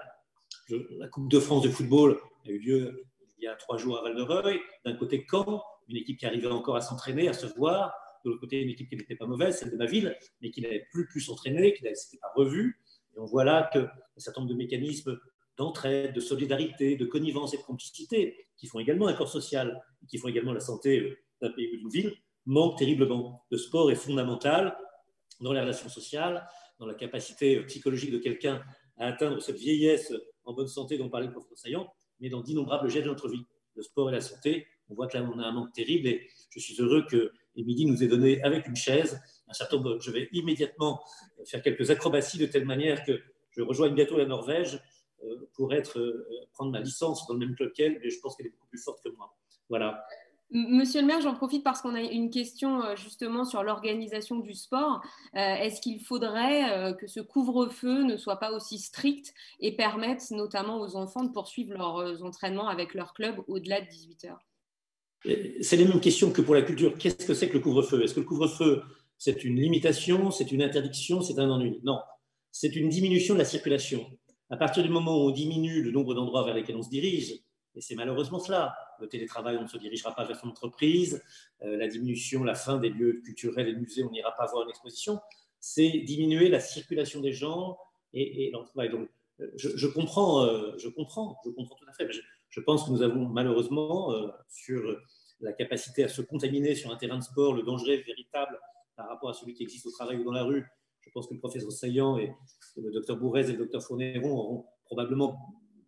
La Coupe de France de football a eu lieu il y a 3 jours à Val-de-Reuil. D'un côté, Caen, une équipe qui arrivait encore à s'entraîner, à se voir. De l'autre côté, une équipe qui n'était pas mauvaise, celle de ma ville, mais qui n'avait plus pu s'entraîner, qui ne s'était pas revue. Et on voit là qu'un certain nombre de mécanismes d'entraide, de solidarité, de connivence et de complicité, qui font également un corps social, qui font également la santé d'un pays ou d'une ville, manquent terriblement. Le sport est fondamental dans les relations sociales, dans la capacité psychologique de quelqu'un à atteindre cette vieillesse en bonne santé dont parlait le professeur Saillant, mais dans d'innombrables jets de notre vie. Le sport et la santé, on voit que là, on a un manque terrible et je suis heureux que Émilie nous ait donné avec une chaise un certain nombre. Je vais immédiatement faire quelques acrobaties de telle manière que je rejoigne bientôt la Norvège pour prendre ma licence dans le même club qu'elle, mais je pense qu'elle est beaucoup plus forte que moi. Voilà. Monsieur le maire, j'en profite parce qu'on a une question justement sur l'organisation du sport. Est-ce qu'il faudrait que ce couvre-feu ne soit pas aussi strict et permette notamment aux enfants de poursuivre leurs entraînements avec leur club au-delà de 18h? C'est les mêmes questions que pour la culture. Qu'est-ce que c'est que le couvre-feu? Est-ce que le couvre-feu, c'est une limitation, c'est une interdiction, c'est un ennui? Non, c'est une diminution de la circulation. À partir du moment où on diminue le nombre d'endroits vers lesquels on se dirige, et c'est malheureusement cela, le télétravail, on ne se dirigera pas vers son entreprise, la diminution, la fin des lieux culturels et musées, on n'ira pas voir une exposition, c'est diminuer la circulation des gens et leur travail. Donc, je comprends tout à fait. Je pense que nous avons malheureusement sur la capacité à se contaminer sur un terrain de sport, le danger véritable par rapport à celui qui existe au travail ou dans la rue. Je pense que le professeur Saillant et le docteur Bourrez et le docteur Fourneron auront probablement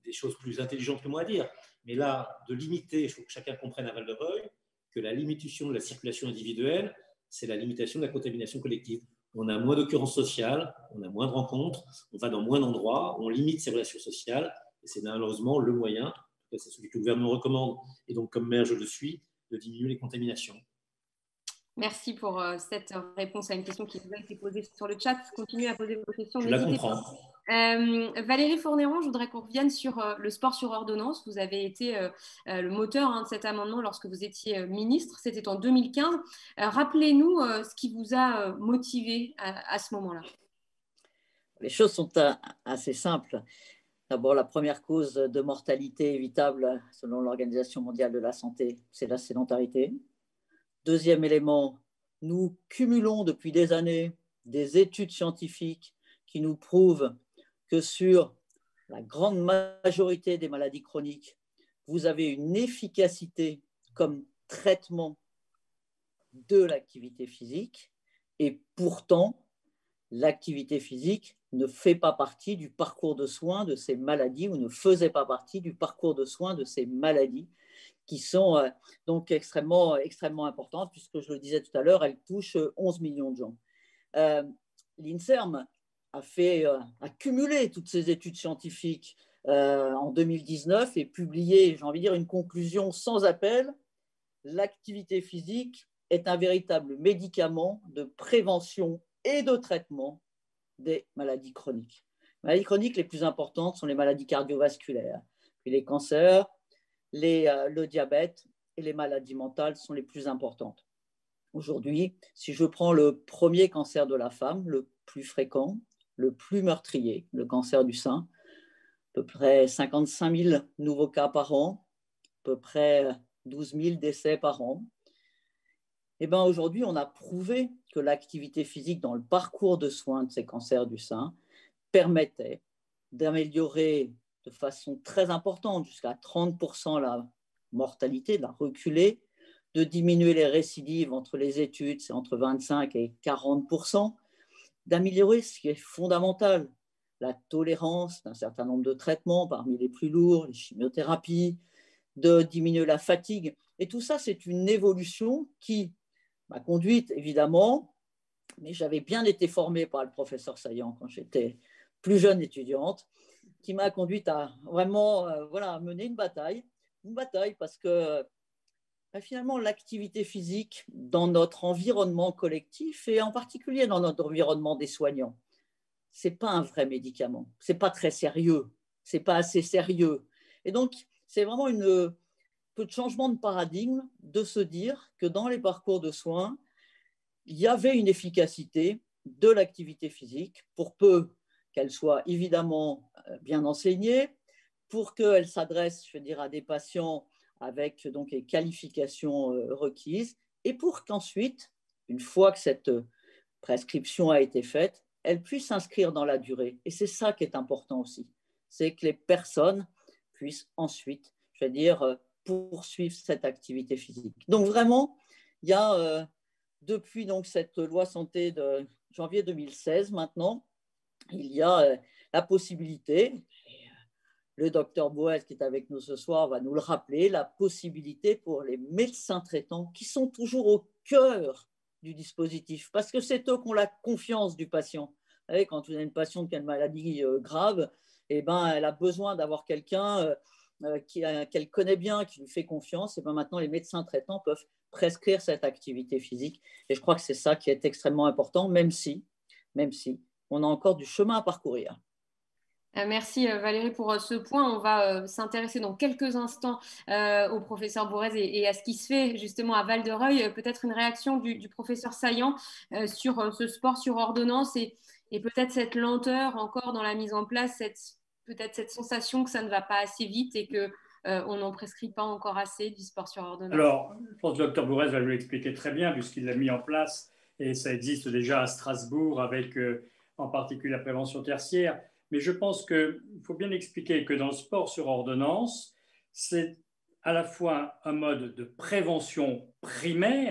des choses plus intelligentes que moi à dire. Mais là, de limiter, il faut que chacun comprenne à Val-de-Reuil que la limitation de la circulation individuelle, c'est la limitation de la contamination collective. On a moins d'occurrences sociales, on a moins de rencontres, on va dans moins d'endroits, on limite ces relations sociales, et c'est malheureusement le moyen, c'est celui que le gouvernement recommande, et donc comme maire je le suis, de diminuer les contaminations. Merci pour cette réponse à une question qui vous a été posée sur le chat. Continuez à poser vos questions. Je la comprends. Valérie Fournéron, je voudrais qu'on revienne sur le sport sur ordonnance. Vous avez été le moteur de cet amendement lorsque vous étiez ministre. C'était en 2015. Rappelez-nous ce qui vous a motivé à ce moment-là. Les choses sont assez simples. D'abord, la première cause de mortalité évitable selon l'Organisation mondiale de la santé, c'est la sédentarité. Deuxième élément, nous cumulons depuis des années des études scientifiques qui nous prouvent que sur la grande majorité des maladies chroniques, vous avez une efficacité comme traitement de l'activité physique et pourtant, l'activité physique ne fait pas partie du parcours de soins de ces maladies ou ne faisait pas partie du parcours de soins de ces maladies qui sont donc extrêmement importantes, puisque je le disais tout à l'heure, elles touchent 11 millions de gens. L'INSERM a cumulé toutes ces études scientifiques en 2019 et publié, j'ai envie de dire, une conclusion sans appel. L'activité physique est un véritable médicament de prévention et de traitement des maladies chroniques. Les maladies chroniques les plus importantes sont les maladies cardiovasculaires, puis les cancers, le diabète et les maladies mentales sont les plus importantes. Aujourd'hui, si je prends le premier cancer de la femme, le plus fréquent, le plus meurtrier, le cancer du sein, à peu près 55 000 nouveaux cas par an, à peu près 12 000 décès par an. Eh bien, aujourd'hui, on a prouvé que l'activité physique dans le parcours de soins de ces cancers du sein permettait d'améliorer de façon très importante, jusqu'à 30% la mortalité, de la reculer, de diminuer les récidives entre les études, c'est entre 25 et 40%, d'améliorer ce qui est fondamental, la tolérance d'un certain nombre de traitements, parmi les plus lourds, les chimiothérapies, de diminuer la fatigue. Et tout ça, c'est une évolution qui m'a conduite, évidemment, mais j'avais bien été formée par le professeur Saillant quand j'étais plus jeune étudiante, qui m'a conduite à vraiment mener une bataille parce que finalement, l'activité physique dans notre environnement collectif et en particulier dans notre environnement des soignants, ce n'est pas un vrai médicament, ce n'est pas très sérieux, ce n'est pas assez sérieux. Et donc, c'est vraiment un peu de changement de paradigme de se dire que dans les parcours de soins, il y avait une efficacité de l'activité physique pour peu qu'elle soit évidemment bien enseignée, pour qu'elle s'adresse, je veux dire, à des patients avec donc les qualifications requises, et pour qu'ensuite, une fois que cette prescription a été faite, elle puisse s'inscrire dans la durée. Et c'est ça qui est important aussi, c'est que les personnes puissent ensuite, je veux dire, poursuivre cette activité physique. Donc vraiment, il y a depuis donc cette loi santé de janvier 2016 maintenant, il y a la possibilité, le docteur Boès qui est avec nous ce soir va nous le rappeler, la possibilité pour les médecins traitants qui sont toujours au cœur du dispositif, parce que c'est eux qui ont la confiance du patient. Vous savez, quand vous avez une patiente qui a une maladie grave, eh ben, elle a besoin d'avoir quelqu'un qu'elle connaît bien, qui lui fait confiance. Et ben maintenant, les médecins traitants peuvent prescrire cette activité physique. Et je crois que c'est ça qui est extrêmement important, même si on a encore du chemin à parcourir. Merci Valérie pour ce point. On va s'intéresser dans quelques instants au professeur Bourez et à ce qui se fait justement à Val-de-Reuil. Peut-être une réaction du professeur Saillant sur ce sport sur ordonnance et peut-être cette lenteur encore dans la mise en place, peut-être cette sensation que ça ne va pas assez vite et qu'on n'en prescrit pas encore assez du sport sur ordonnance. Alors, je pense que le docteur Bourez va nous l'expliquer très bien puisqu'il l'a mis en place et ça existe déjà à Strasbourg avec en particulier la prévention tertiaire. Mais je pense qu'il faut bien expliquer que dans le sport sur ordonnance, c'est à la fois un mode de prévention primaire,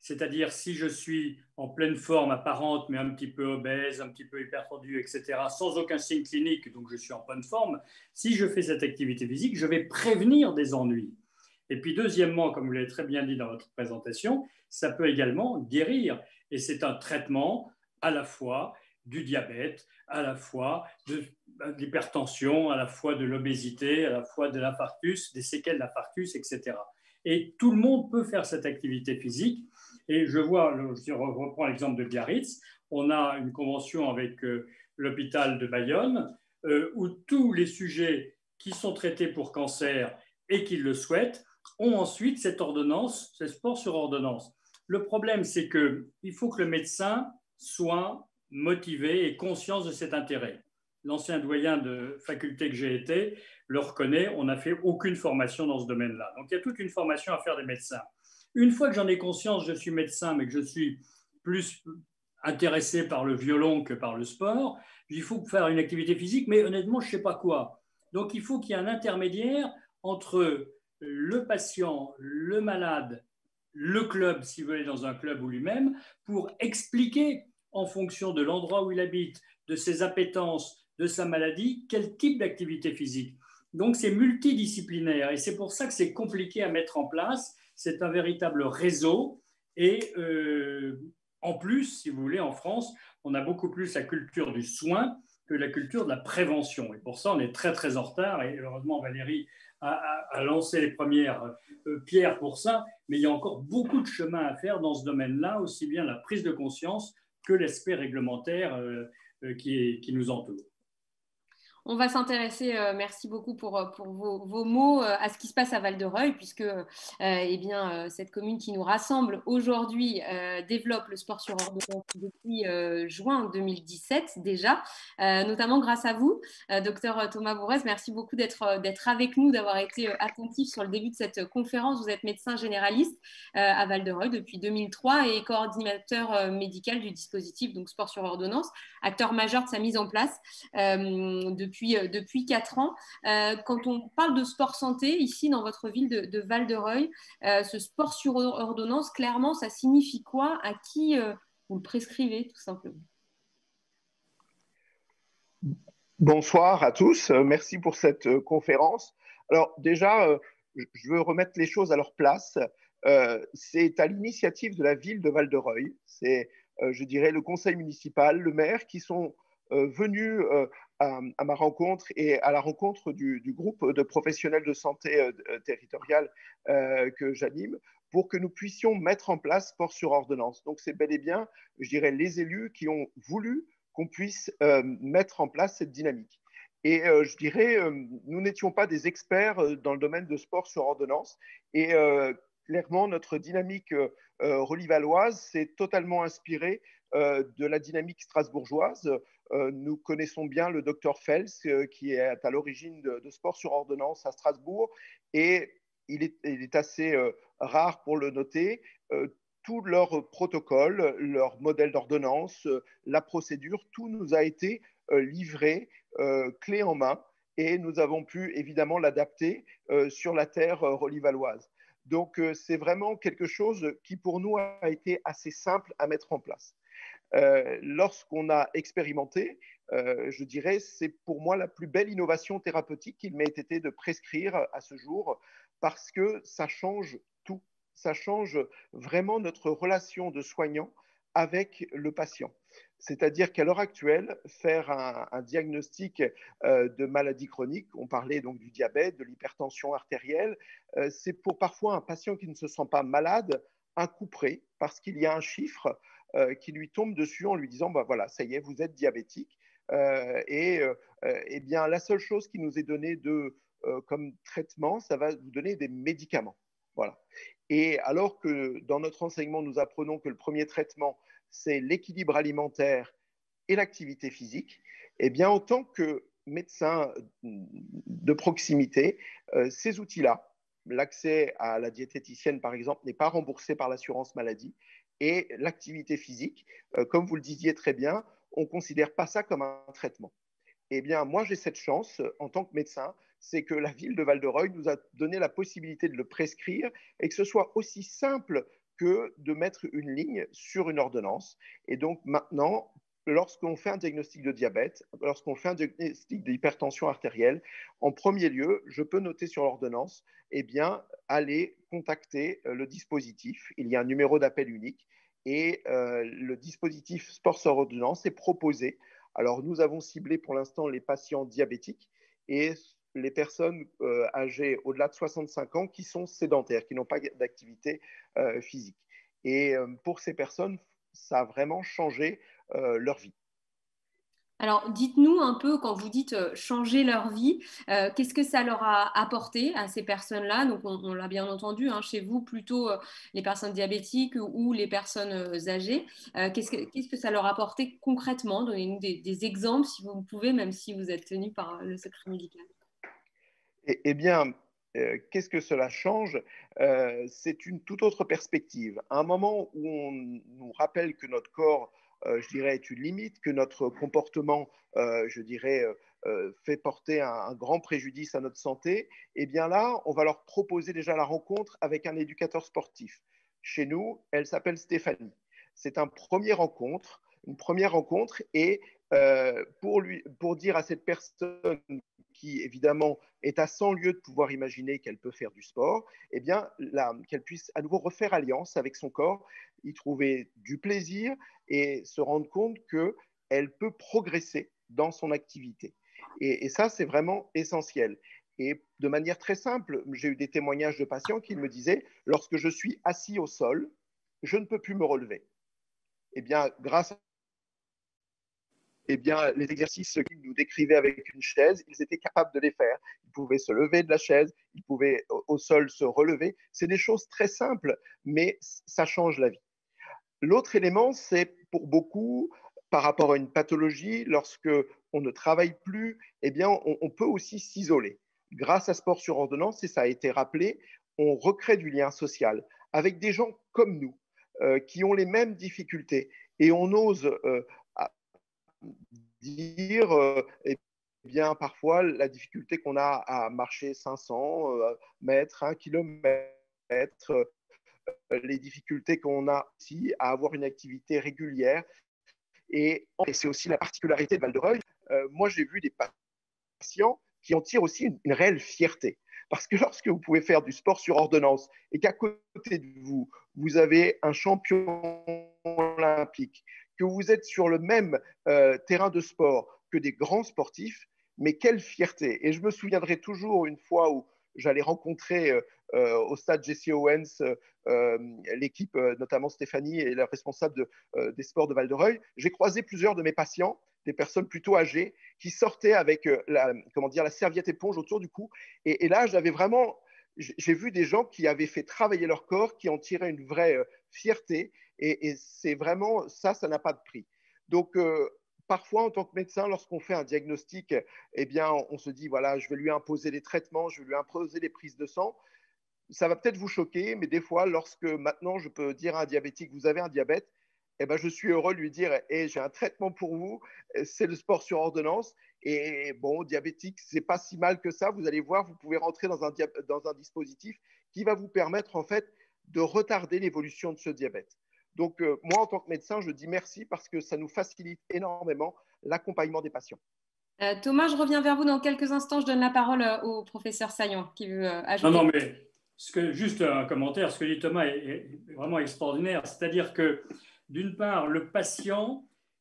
c'est-à-dire si je suis en pleine forme apparente, mais un petit peu obèse, un petit peu hypertendu, etc., sans aucun signe clinique, donc je suis en bonne forme, si je fais cette activité physique, je vais prévenir des ennuis. Et puis deuxièmement, comme vous l'avez très bien dit dans votre présentation, ça peut également guérir. Et c'est un traitement à la fois du diabète, à la fois de l'hypertension, à la fois de l'obésité, à la fois de l'infarctus, des séquelles d'infarctus, etc. Et tout le monde peut faire cette activité physique. Et je reprends l'exemple de Biarritz, on a une convention avec l'hôpital de Bayonne où tous les sujets qui sont traités pour cancer et qui le souhaitent ont ensuite cette ordonnance, ce sport sur ordonnance. Le problème, c'est qu'il faut que le médecin soit motivé et conscient de cet intérêt. L'ancien doyen de faculté que j'ai été le reconnaît, on n'a fait aucune formation dans ce domaine-là. Donc il y a toute une formation à faire des médecins. Une fois que j'en ai conscience, je suis médecin, mais que je suis plus intéressé par le violon que par le sport, il faut faire une activité physique, mais honnêtement, je ne sais pas quoi. Donc il faut qu'il y ait un intermédiaire entre le patient, le malade, le club, s'il veut aller dans un club ou lui-même, pour expliquer en fonction de l'endroit où il habite, de ses appétences, de sa maladie, quel type d'activité physique. Donc c'est multidisciplinaire et c'est pour ça que c'est compliqué à mettre en place. C'est un véritable réseau et en plus, si vous voulez, en France, on a beaucoup plus la culture du soin que la culture de la prévention. Et pour ça, on est très, très en retard. Et heureusement, Valérie a lancé les premières pierres pour ça. Mais il y a encore beaucoup de chemin à faire dans ce domaine-là, aussi bien la prise de conscience que l'aspect réglementaire qui nous entoure. On va s'intéresser, merci beaucoup pour vos mots, à ce qui se passe à Val-de-Reuil, puisque eh bien, cette commune qui nous rassemble aujourd'hui développe le sport sur ordonnance depuis juin 2017 déjà, notamment grâce à vous, docteur Thomas Bourrez. Merci beaucoup d'être avec nous, d'avoir été attentif sur le début de cette conférence. Vous êtes médecin généraliste à Val-de-Reuil depuis 2003 et coordinateur médical du dispositif donc sport sur ordonnance, acteur majeur de sa mise en place depuis 4 ans. Quand on parle de sport santé, ici dans votre ville de Val-de-Reuil, ce sport sur ordonnance, clairement, ça signifie quoi? À qui vous le prescrivez, tout simplement? Bonsoir à tous, merci pour cette conférence. Alors déjà, je veux remettre les choses à leur place. C'est à l'initiative de la ville de Val-de-Reuil, c'est, je dirais, le conseil municipal, le maire qui sont venus à ma rencontre et à la rencontre du groupe de professionnels de santé territoriale que j'anime pour que nous puissions mettre en place sport sur ordonnance. Donc c'est bel et bien, je dirais, les élus qui ont voulu qu'on puisse mettre en place cette dynamique. Et je dirais, nous n'étions pas des experts dans le domaine de sport sur ordonnance. Et clairement, notre dynamique relivalloise s'est totalement inspirée de la dynamique strasbourgeoise. Nous connaissons bien le docteur Fels, qui est à l'origine de sport sur ordonnance à Strasbourg. Et il est assez rare pour le noter. Tout leur protocole, leur modèle d'ordonnance, la procédure, tout nous a été livré clé en main et nous avons pu évidemment l'adapter sur la terre relivalloise. Donc c'est vraiment quelque chose qui pour nous a été assez simple à mettre en place. Lorsqu'on a expérimenté, je dirais, c'est pour moi la plus belle innovation thérapeutique qu'il m'ait été de prescrire à ce jour parce que ça change tout. Ça change vraiment notre relation de soignant avec le patient. C'est-à-dire qu'à l'heure actuelle, faire un diagnostic de maladie chronique, on parlait donc du diabète, de l'hypertension artérielle, c'est pour parfois un patient qui ne se sent pas malade, un coup près, parce qu'il y a un chiffre qui lui tombe dessus en lui disant, bah voilà, ça y est, vous êtes diabétique. Et bien, la seule chose qui nous est donnée comme traitement, ça va vous donner des médicaments. Voilà. Et alors que dans notre enseignement, nous apprenons que le premier traitement, c'est l'équilibre alimentaire et l'activité physique, eh bien, en tant que médecin de proximité, ces outils-là, l'accès à la diététicienne, par exemple, n'est pas remboursé par l'assurance maladie. Et l'activité physique, comme vous le disiez très bien, on ne considère pas ça comme un traitement. Eh bien, moi, j'ai cette chance en tant que médecin, c'est que la ville de Val-de-Reuil nous a donné la possibilité de le prescrire et que ce soit aussi simple que de mettre une ligne sur une ordonnance. Et donc maintenant, lorsqu'on fait un diagnostic de diabète, lorsqu'on fait un diagnostic d'hypertension artérielle, en premier lieu, je peux noter sur l'ordonnance, eh bien, aller contacter le dispositif. Il y a un numéro d'appel unique et le dispositif Sport sur ordonnance est proposé. Alors, nous avons ciblé pour l'instant les patients diabétiques et les personnes âgées au-delà de 65 ans qui sont sédentaires, qui n'ont pas d'activité physique. Et pour ces personnes, ça a vraiment changé leur vie. Alors, dites-nous un peu, quand vous dites changer leur vie, qu'est-ce que ça leur a apporté à ces personnes-là? Donc, on l'a bien entendu, hein, chez vous, plutôt les personnes diabétiques ou les personnes âgées. Qu'est-ce que ça leur a apporté concrètement? Donnez-nous des exemples, si vous pouvez, même si vous êtes tenu par le secret médical. Eh bien, qu'est-ce que cela change? C'est une toute autre perspective. À un moment où on nous rappelle que notre corps, je dirais, est une limite, que notre comportement, je dirais, fait porter un grand préjudice à notre santé, eh bien là, on va leur proposer déjà la rencontre avec un éducateur sportif. Chez nous, elle s'appelle Stéphanie. C'est une première rencontre, et pour dire à cette personne qui, évidemment, est à 100 lieues de pouvoir imaginer qu'elle peut faire du sport, eh bien, qu'elle puisse à nouveau refaire alliance avec son corps, y trouver du plaisir et se rendre compte qu'elle peut progresser dans son activité. Et ça, c'est vraiment essentiel. Et de manière très simple, j'ai eu des témoignages de patients qui me disaient, lorsque je suis assis au sol, je ne peux plus me relever. Eh bien, grâce à les exercices qu'ils nous décrivaient avec une chaise, ils étaient capables de les faire. Ils pouvaient se lever de la chaise, ils pouvaient au sol se relever. C'est des choses très simples, mais ça change la vie. L'autre élément, c'est pour beaucoup, par rapport à une pathologie, lorsque on ne travaille plus, eh bien, on peut aussi s'isoler. Grâce à Sport sur ordonnance, et ça a été rappelé, on recrée du lien social avec des gens comme nous, qui ont les mêmes difficultés. Et on ose dire, eh bien, parfois, la difficulté qu'on a à marcher 500 mètres, 1 kilomètre, les difficultés qu'on a aussi à avoir une activité régulière. Et c'est aussi la particularité de Val-de-Reuil. Moi, j'ai vu des patients qui en tirent aussi une réelle fierté. Parce que lorsque vous pouvez faire du sport sur ordonnance et qu'à côté de vous, vous avez un champion olympique, que vous êtes sur le même terrain de sport que des grands sportifs, mais quelle fierté. Et je me souviendrai toujours une fois où j'allais rencontrer au stade Jesse Owens l'équipe, notamment Stéphanie et la responsable des sports de Val-de-Reuil. J'ai croisé plusieurs de mes patients, des personnes plutôt âgées, qui sortaient avec la serviette éponge autour du cou. Et là, j'ai vu des gens qui avaient fait travailler leur corps, qui en tiraient une vraie fierté. Et c'est vraiment ça n'a pas de prix. Donc, parfois, en tant que médecin, lorsqu'on fait un diagnostic, eh bien, on se dit, voilà, je vais lui imposer les traitements, je vais lui imposer les prises de sang. Ça va peut-être vous choquer, mais des fois, lorsque maintenant je peux dire à un diabétique, vous avez un diabète, eh ben, je suis heureux de lui dire, j'ai un traitement pour vous, c'est le sport sur ordonnance. Et bon, diabétique, c'est pas si mal que ça. Vous allez voir, vous pouvez rentrer dans un dispositif qui va vous permettre en fait de retarder l'évolution de ce diabète. Donc, moi, en tant que médecin, je dis merci parce que ça nous facilite énormément l'accompagnement des patients. Thomas, je reviens vers vous dans quelques instants. Je donne la parole au professeur Saillant qui veut ajouter. Non, mais juste un commentaire. Ce que dit Thomas est vraiment extraordinaire. C'est-à-dire que, d'une part, le patient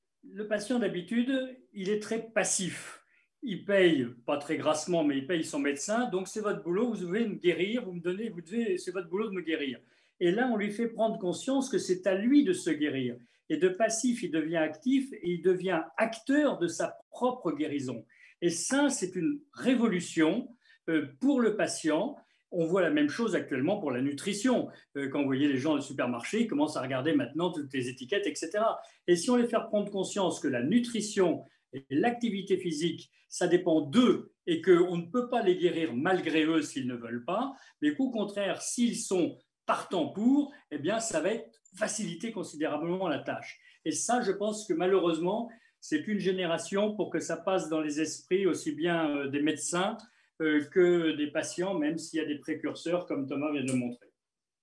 d'habitude, il est très passif. Il paye, pas très grassement, mais il paye son médecin. Donc, c'est votre boulot, vous devez me guérir, c'est votre boulot de me guérir. Et là, on lui fait prendre conscience que c'est à lui de se guérir. Et de passif, il devient actif et il devient acteur de sa propre guérison. Et ça, c'est une révolution pour le patient. On voit la même chose actuellement pour la nutrition. Quand vous voyez les gens dans le supermarché, ils commencent à regarder maintenant toutes les étiquettes, etc. Et si on les fait prendre conscience que la nutrition et l'activité physique, ça dépend d'eux et qu'on ne peut pas les guérir malgré eux s'ils ne veulent pas, mais qu'au contraire, s'ils sont partants pour, eh bien, ça va faciliter considérablement la tâche. Et ça, je pense que malheureusement, c'est une génération pour que ça passe dans les esprits aussi bien des médecins que des patients, même s'il y a des précurseurs comme Thomas vient de le montrer.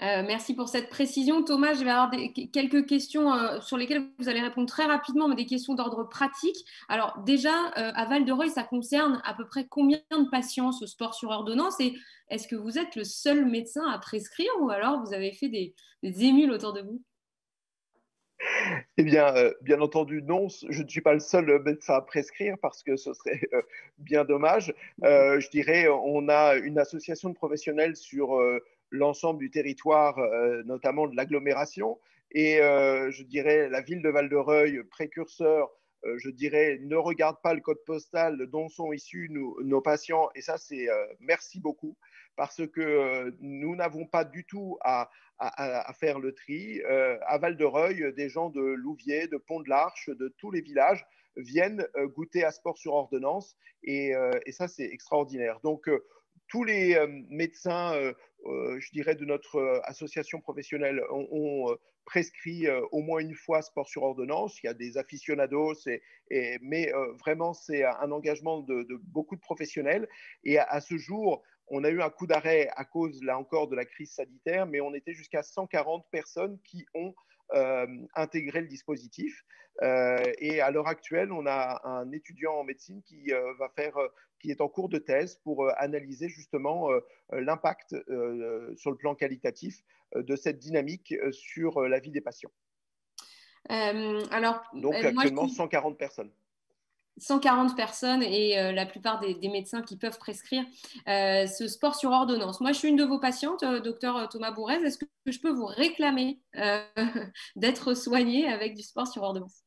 Merci pour cette précision. Thomas, je vais avoir quelques questions sur lesquelles vous allez répondre très rapidement, mais des questions d'ordre pratique. Alors déjà, à Val-de-Reuil, ça concerne à peu près combien de patients ce sport sur ordonnance? Et est-ce que vous êtes le seul médecin à prescrire ou alors vous avez fait des émules autour de vous? Eh bien, bien entendu, non, je ne suis pas le seul médecin à prescrire parce que ce serait bien dommage. Je dirais, on a une association de professionnels sur l'ensemble du territoire, notamment de l'agglomération. Et je dirais, la ville de Val-de-Reuil, précurseur, je dirais, ne regarde pas le code postal dont sont issus nos patients. Et ça, c'est merci beaucoup parce que nous n'avons pas du tout à faire le tri. À Val-de-Reuil, des gens de Louviers, de Pont-de-l'Arche, de tous les villages viennent goûter à sport sur ordonnance et ça, c'est extraordinaire. Donc, tous les médecins, je dirais, de notre association professionnelle ont prescrit au moins une fois sport sur ordonnance. Il y a des aficionados, mais vraiment, c'est un engagement de beaucoup de professionnels. Et à ce jour, on a eu un coup d'arrêt à cause, là encore, de la crise sanitaire, mais on était jusqu'à 140 personnes qui ont intégré le dispositif. Et à l'heure actuelle, on a un étudiant en médecine qui est en cours de thèse pour analyser justement l'impact sur le plan qualitatif de cette dynamique sur la vie des patients. Donc actuellement, 140 personnes. 140 personnes et la plupart des médecins qui peuvent prescrire ce sport sur ordonnance. Moi, je suis une de vos patientes, docteur Thomas Bourrez. Est-ce que je peux vous réclamer d'être soignée avec du sport sur ordonnance?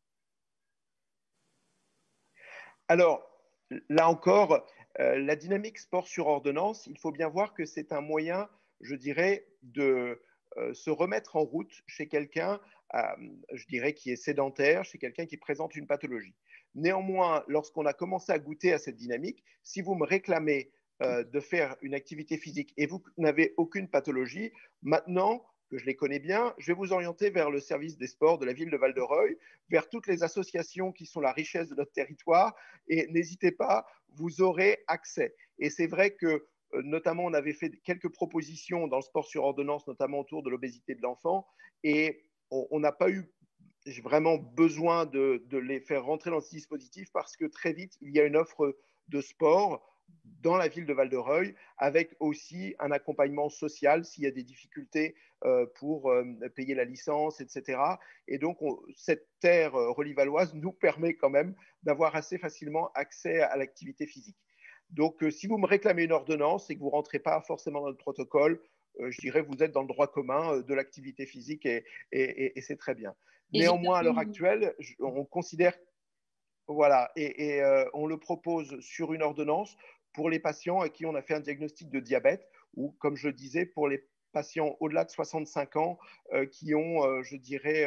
Alors, là encore, la dynamique sport sur ordonnance, il faut bien voir que c'est un moyen, je dirais, de se remettre en route chez quelqu'un, je dirais, qui est sédentaire, chez quelqu'un qui présente une pathologie. Néanmoins, lorsqu'on a commencé à goûter à cette dynamique, si vous me réclamez de faire une activité physique et vous n'avez aucune pathologie, maintenant que je les connais bien, je vais vous orienter vers le service des sports de la ville de Val-de-Reuil, vers toutes les associations qui sont la richesse de notre territoire, et n'hésitez pas, vous aurez accès. Et c'est vrai que notamment, on avait fait quelques propositions dans le sport sur ordonnance, notamment autour de l'obésité de l'enfant, et on n'a pas eu vraiment besoin de les faire rentrer dans ce dispositif parce que très vite, il y a une offre de sport dans la ville de Val-de-Reuil, avec aussi un accompagnement social s'il y a des difficultés pour payer la licence, etc. Et donc, cette terre relivalloise nous permet quand même d'avoir assez facilement accès à l'activité physique. Donc, si vous me réclamez une ordonnance et que vous ne rentrez pas forcément dans le protocole, je dirais que vous êtes dans le droit commun de l'activité physique et c'est très bien. Néanmoins, à l'heure actuelle, on considère, voilà, et on le propose sur une ordonnance pour les patients à qui on a fait un diagnostic de diabète ou, comme je le disais, pour les patients au-delà de 65 ans qui ont, je dirais,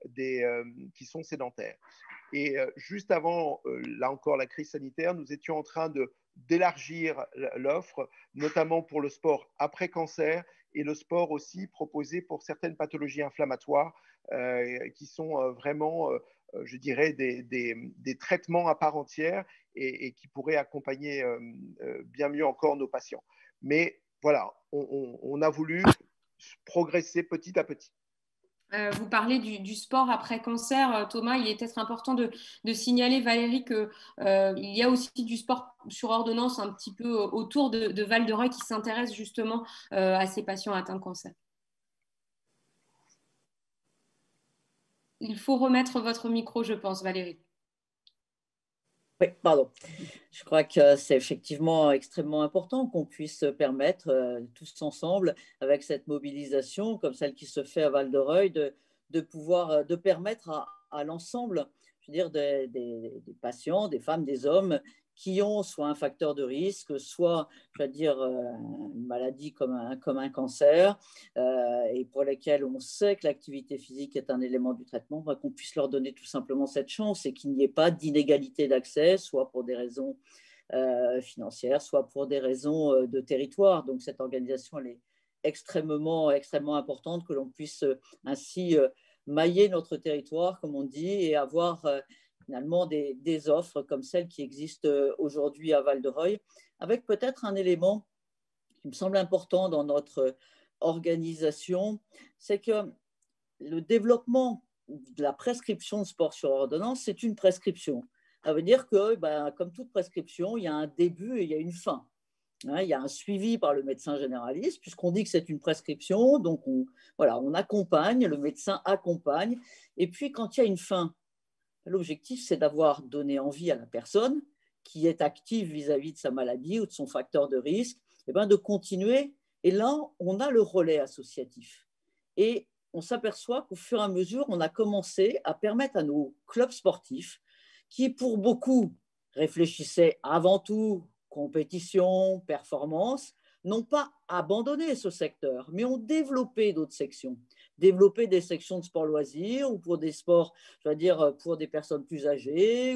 qui sont sédentaires. Et juste avant, là encore, la crise sanitaire, nous étions en train d'élargir l'offre, notamment pour le sport après cancer et le sport aussi proposé pour certaines pathologies inflammatoires qui sont vraiment, je dirais, des traitements à part entière et qui pourraient accompagner bien mieux encore nos patients. Mais voilà, on a voulu progresser petit à petit. Vous parlez du sport après cancer, Thomas. Il est peut-être important de signaler, Valérie, qu'il y a aussi du sport sur ordonnance un petit peu autour de Val-de-Reuil qui s'intéresse justement à ces patients atteints de cancer. Il faut remettre votre micro, je pense, Valérie. Oui, pardon. Je crois que c'est effectivement extrêmement important qu'on puisse permettre tous ensemble, avec cette mobilisation comme celle qui se fait à Val-de-Reuil, de pouvoir de permettre à l'ensemble, je veux dire, des patients, des femmes, des hommes qui ont soit un facteur de risque, soit, je veux dire, une maladie comme un cancer, et pour lesquels on sait que l'activité physique est un élément du traitement, qu'on puisse leur donner tout simplement cette chance et qu'il n'y ait pas d'inégalité d'accès, soit pour des raisons financières, soit pour des raisons de territoire. Donc cette organisation, elle est extrêmement importante, que l'on puisse ainsi mailler notre territoire, comme on dit, et avoir finalement des offres comme celles qui existent aujourd'hui à Val-de-Reuil, avec peut-être un élément qui me semble important dans notre organisation, c'est que le développement de la prescription de sport sur ordonnance, c'est une prescription. Ça veut dire que, comme toute prescription, il y a un début et il y a une fin. Il y a un suivi par le médecin généraliste, puisqu'on dit que c'est une prescription, donc on accompagne, le médecin accompagne. Et puis, quand il y a une fin, l'objectif, c'est d'avoir donné envie à la personne qui est active vis-à-vis de sa maladie ou de son facteur de risque, de continuer. Et là, on a le relais associatif. Et on s'aperçoit qu'au fur et à mesure, on a commencé à permettre à nos clubs sportifs, qui pour beaucoup réfléchissaient avant tout compétition, performance, n'ont pas abandonné ce secteur, mais ont développé d'autres sections. Développer des sections de sport loisirs ou pour des sports, pour des personnes plus âgées.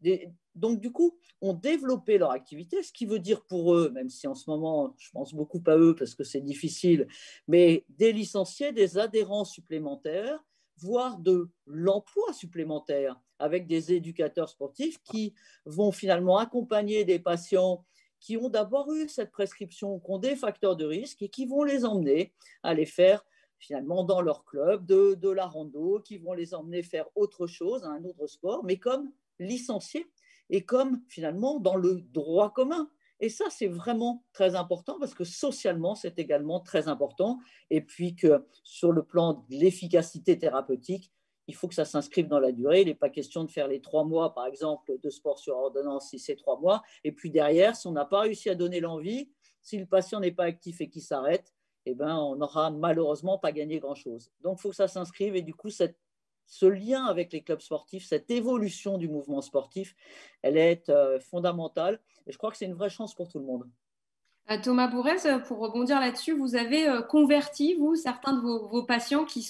Donc, du coup, ont développé leur activité, ce qui veut dire pour eux, même si en ce moment, je pense beaucoup à eux parce que c'est difficile, mais des licenciés, des adhérents supplémentaires, voire de l'emploi supplémentaire avec des éducateurs sportifs qui vont finalement accompagner des patients qui ont d'abord eu cette prescription, qui ont des facteurs de risque et qui vont les emmener à les faire finalement dans leur club de la rando, qui vont les emmener faire autre chose, un autre sport, mais comme licenciés et comme finalement dans le droit commun. Et ça, c'est vraiment très important parce que socialement, c'est également très important. Et puis que sur le plan de l'efficacité thérapeutique, il faut que ça s'inscrive dans la durée. Il n'est pas question de faire les 3 mois, par exemple, de sport sur ordonnance si c'est 3 mois. Et puis derrière, si on n'a pas réussi à donner l'envie, si le patient n'est pas actif et qu'il s'arrête, on n'aura malheureusement pas gagné grand-chose. Donc, il faut que ça s'inscrive. Et du coup, ce lien avec les clubs sportifs, cette évolution du mouvement sportif, elle est fondamentale. Et je crois que c'est une vraie chance pour tout le monde. Thomas Bourrez, pour rebondir là-dessus, vous avez converti, vous, certains de vos patients qui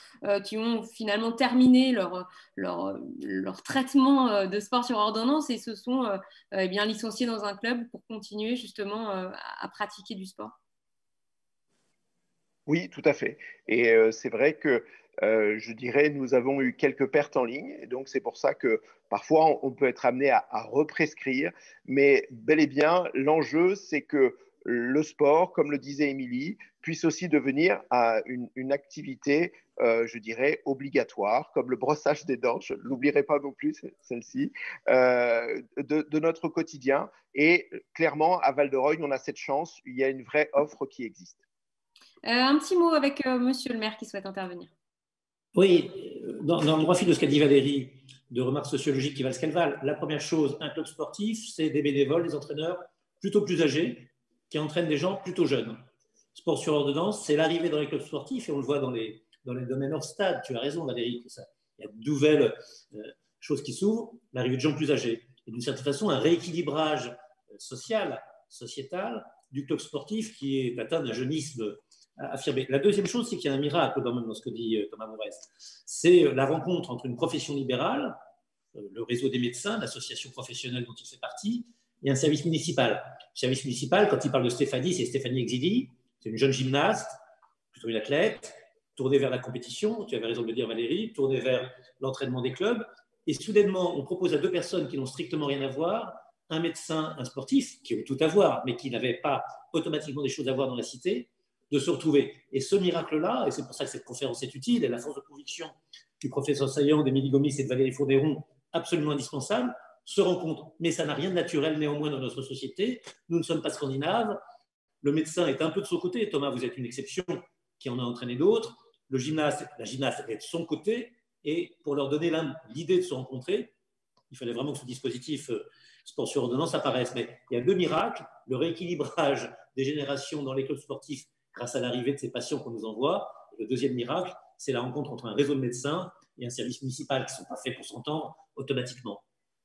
ont finalement terminé leur traitement de sport sur ordonnance et se sont licenciés dans un club pour continuer justement à pratiquer du sport. Oui, tout à fait. Et c'est vrai que je dirais, nous avons eu quelques pertes en ligne. Et donc, c'est pour ça que parfois, on peut être amené à represcrire. Mais bel et bien, l'enjeu, c'est que le sport, comme le disait Émilie, puisse aussi devenir une activité, je dirais, obligatoire, comme le brossage des dents. Je ne l'oublierai pas non plus, celle-ci, de notre quotidien. Et clairement, à Val-de-Reuil, on a cette chance. Il y a une vraie offre qui existe. Un petit mot avec monsieur le maire qui souhaite intervenir. Oui, dans le droit fil de ce qu'a dit Valérie, de remarques sociologiques qui valent ce qu'elles valent, la première chose, un club sportif, c'est des bénévoles, des entraîneurs plutôt plus âgés qui entraînent des gens plutôt jeunes. Sport sur ordonnance, c'est l'arrivée dans les clubs sportifs et on le voit dans les domaines hors stade. Tu as raison, Valérie, il y a de nouvelles choses qui s'ouvrent, l'arrivée de gens plus âgés. Et d'une certaine façon, un rééquilibrage social, sociétal du club sportif qui est atteint d'un jeunisme affirmé. La deuxième chose, c'est qu'il y a un miracle quand même dans ce que dit Thomas Bourrez. C'est la rencontre entre une profession libérale, le réseau des médecins, l'association professionnelle dont il fait partie, et un service municipal. Le service municipal, quand il parle de Stéphanie, c'est Stéphanie Exili, c'est une jeune gymnaste, plutôt une athlète, tournée vers la compétition, tu avais raison de le dire Valérie, tournée vers l'entraînement des clubs, et soudainement, on propose à 2 personnes qui n'ont strictement rien à voir, un médecin, un sportif, qui ont tout à voir, mais qui n'avaient pas automatiquement des choses à voir dans la cité, de se retrouver. Et ce miracle-là, et c'est pour ça que cette conférence est utile, et la force de conviction du professeur Saillant, d'Émilie Gomis et de Valérie Fournéron, absolument indispensable, se rencontrent. Mais ça n'a rien de naturel néanmoins dans notre société. Nous ne sommes pas scandinaves. Le médecin est un peu de son côté. Thomas, vous êtes une exception qui en a entraîné d'autres. La gymnaste est de son côté. Et pour leur donner l'idée de se rencontrer, il fallait vraiment que ce dispositif sport sur ordonnance apparaisse. Mais il y a 2 miracles. Le rééquilibrage des générations dans les clubs sportifs grâce à l'arrivée de ces patients qu'on nous envoie. Et le deuxième miracle, c'est la rencontre entre un réseau de médecins et un service municipal qui ne sont pas faits pour s'entendre automatiquement.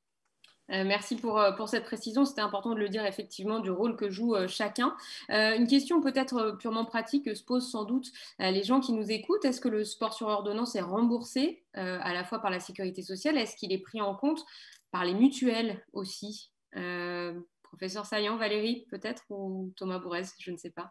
Merci pour cette précision. C'était important de le dire effectivement du rôle que joue chacun. Une question peut-être purement pratique que se posent sans doute les gens qui nous écoutent. Est-ce que le sport sur ordonnance est remboursé à la fois par la sécurité sociale? Est-ce qu'il est pris en compte par les mutuelles aussi? Professeur Saillant, Valérie peut-être, ou Thomas Bourrez, je ne sais pas.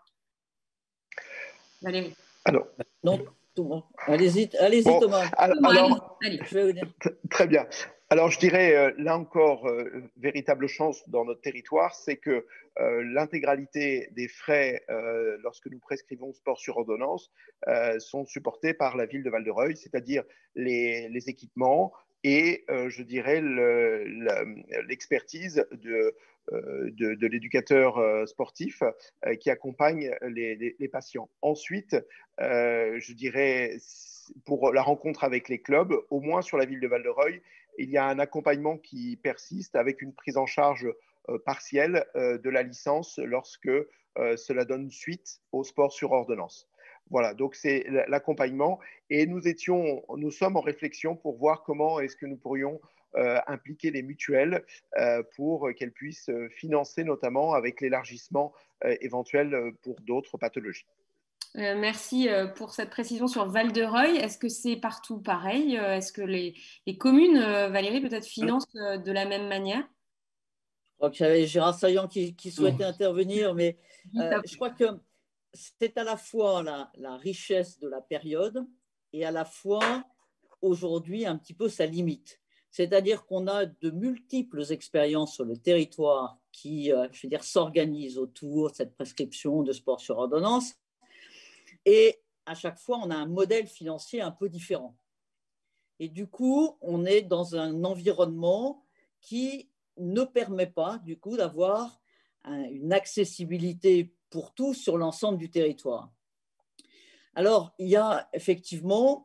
Valérie. Alors, non, Thomas. Allez-y, bon, Thomas. Alors, allez. Je vais vous dire. Très bien. Alors, je dirais, là encore, véritable chance dans notre territoire, c'est que l'intégralité des frais, lorsque nous prescrivons sport sur ordonnance, sont supportés par la ville de Val-de-Reuil, c'est-à-dire les équipements et, je dirais, l'expertise de l'éducateur sportif qui accompagne les patients. Ensuite, je dirais, pour la rencontre avec les clubs, au moins sur la ville de Val-de-Reuil, il y a un accompagnement qui persiste avec une prise en charge partielle de la licence lorsque cela donne suite au sport sur ordonnance. Voilà, donc c'est l'accompagnement. Et nous sommes en réflexion pour voir comment est-ce que nous pourrions impliquer les mutuelles pour qu'elles puissent financer, notamment avec l'élargissement éventuel pour d'autres pathologies. Merci pour cette précision sur Val-de-Reuil. Est-ce que c'est partout pareil? Est-ce que les communes, Valérie, peut-être financent de la même manière? Je crois que j'avais Gérard Saillant qui souhaitait intervenir, mais je crois que c'est à la fois la richesse de la période et à la fois aujourd'hui un petit peu sa limite. C'est-à-dire qu'on a de multiples expériences sur le territoire qui, je veux dire, s'organisent autour de cette prescription de sport sur ordonnance. Et à chaque fois, on a un modèle financier un peu différent. Et du coup, on est dans un environnement qui ne permet pas, du coup, d'avoir une accessibilité pour tous sur l'ensemble du territoire. Alors, il y a effectivement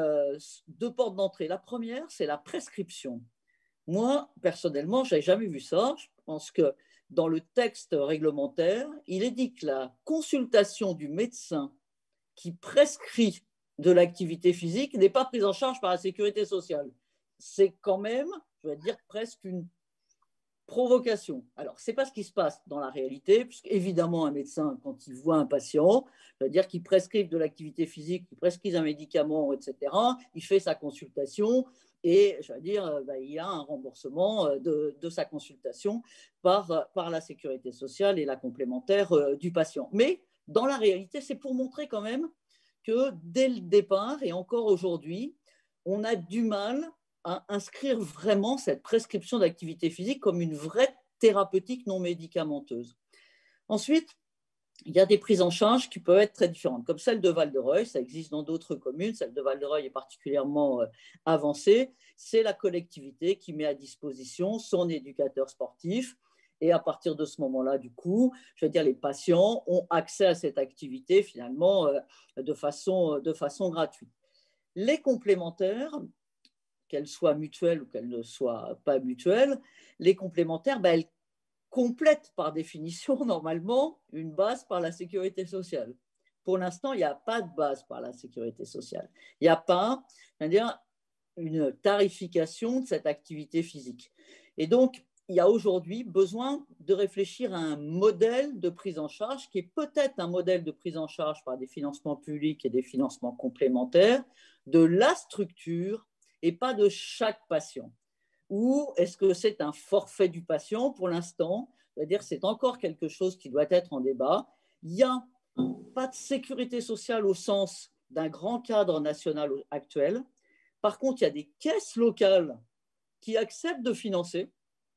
deux portes d'entrée. La première, c'est la prescription. Moi, personnellement, je n'avais jamais vu ça. Je pense que dans le texte réglementaire, il est dit que la consultation du médecin qui prescrit de l'activité physique n'est pas prise en charge par la sécurité sociale. C'est quand même, je vais dire, presque une provocation. Alors, ce n'est pas ce qui se passe dans la réalité, puisqu'évidemment, un médecin, quand il voit un patient, je veux dire qu'il prescrit de l'activité physique, qu'il prescrit un médicament, etc., il fait sa consultation et, je veux dire, il y a un remboursement de sa consultation par la sécurité sociale et la complémentaire du patient. Mais dans la réalité, c'est pour montrer quand même que dès le départ et encore aujourd'hui, on a du mal à inscrire vraiment cette prescription d'activité physique comme une vraie thérapeutique non médicamenteuse. Ensuite, il y a des prises en charge qui peuvent être très différentes, comme celle de Val-de-Reuil, ça existe dans d'autres communes, celle de Val-de-Reuil est particulièrement avancée, c'est la collectivité qui met à disposition son éducateur sportif. Et à partir de ce moment-là, du coup, je veux dire, les patients ont accès à cette activité finalement de façon gratuite. Les complémentaires, qu'elles soient mutuelles ou qu'elles ne soient pas mutuelles, les complémentaires, elles complètent par définition normalement une base par la sécurité sociale. Pour l'instant, il n'y a pas de base par la sécurité sociale. Il n'y a pas, c'est-à-dire, une tarification de cette activité physique. Et donc, il y a aujourd'hui besoin de réfléchir à un modèle de prise en charge qui est peut-être un modèle de prise en charge par des financements publics et des financements complémentaires de la structure et pas de chaque patient. Ou est-ce que c'est un forfait du patient pour l'instant? C'est-à-dire c'est encore quelque chose qui doit être en débat. Il n'y a pas de sécurité sociale au sens d'un grand cadre national actuel. Par contre, il y a des caisses locales qui acceptent de financer.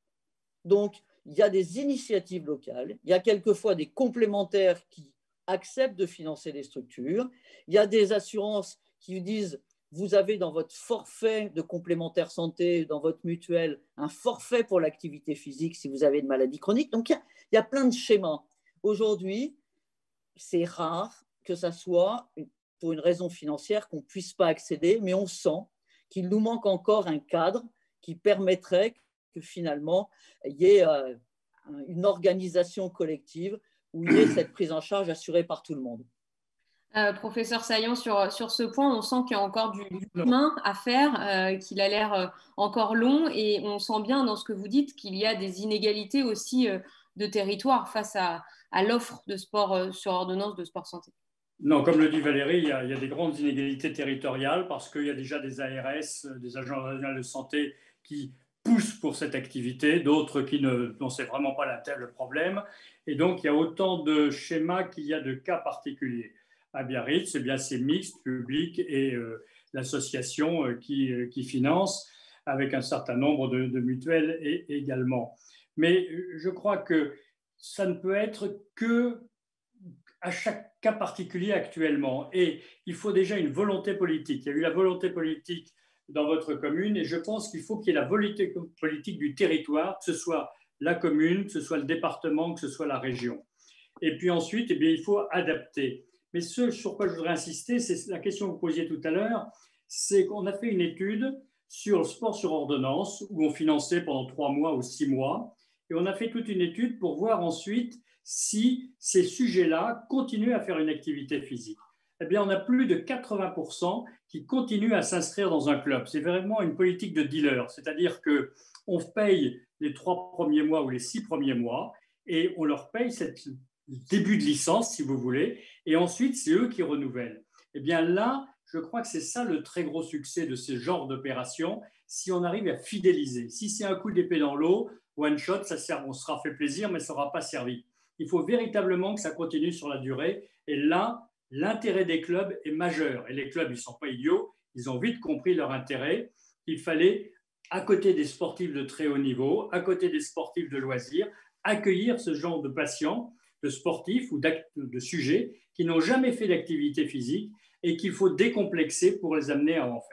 Donc, il y a des initiatives locales, il y a quelquefois des complémentaires qui acceptent de financer les structures, il y a des assurances qui disent vous avez dans votre forfait de complémentaire santé, dans votre mutuelle, un forfait pour l'activité physique si vous avez une maladie chronique. Donc, il y a plein de schémas. Aujourd'hui, c'est rare que ça soit, pour une raison financière, qu'on ne puisse pas accéder, mais on sent qu'il nous manque encore un cadre qui permettrait que finalement, il y ait une organisation collective où il y ait cette prise en charge assurée par tout le monde. Professeur Saillant, sur ce point, on sent qu'il y a encore du chemin à faire, qu'il a l'air encore long et on sent bien dans ce que vous dites qu'il y a des inégalités aussi de territoire face à l'offre de sport sur ordonnance, de sport santé. Non, comme le dit Valérie, il y a des grandes inégalités territoriales parce qu'il y a déjà des ARS, des agences régionales de santé qui poussent pour cette activité, d'autres qui n'en savent vraiment pas le problème. Et donc, il y a autant de schémas qu'il y a de cas particuliers. À Biarritz, c'est mixte, public et l'association qui finance. avec un certain nombre de mutuelles également. Mais je crois que ça ne peut être que à chaque cas particulier actuellement. Et il faut déjà une volonté politique. Il y a eu la volonté politique dans votre commune et je pense qu'il faut qu'il y ait la volonté politique du territoire, que ce soit la commune, que ce soit le département, que ce soit la région. Et puis ensuite, eh bien, il faut adapter. Mais ce sur quoi je voudrais insister, c'est la question que vous posiez tout à l'heure, c'est qu'on a fait une étude sur le sport sur ordonnance, où on finançait pendant 3 mois ou 6 mois, et on a fait toute une étude pour voir ensuite si ces sujets-là continuent à faire une activité physique. Eh bien, on a plus de 80% qui continuent à s'inscrire dans un club. C'est vraiment une politique de dealer, c'est-à-dire qu'on paye les 3 premiers mois ou les 6 premiers mois, et on leur paye ce début de licence, si vous voulez, et ensuite, c'est eux qui renouvellent. Eh bien là, je crois que c'est ça le très gros succès de ce genre d'opération, si on arrive à fidéliser. Si c'est un coup d'épée dans l'eau, one shot, on se sera fait plaisir, mais ça n'aura pas servi. Il faut véritablement que ça continue sur la durée. Et là, l'intérêt des clubs est majeur. Et les clubs, ils ne sont pas idiots. Ils ont vite compris leur intérêt. Il fallait, à côté des sportifs de très haut niveau, à côté des sportifs de loisirs, accueillir ce genre de patients, de sportifs ou de sujets qui n'ont jamais fait d'activité physique et qu'il faut décomplexer pour les amener à en faire.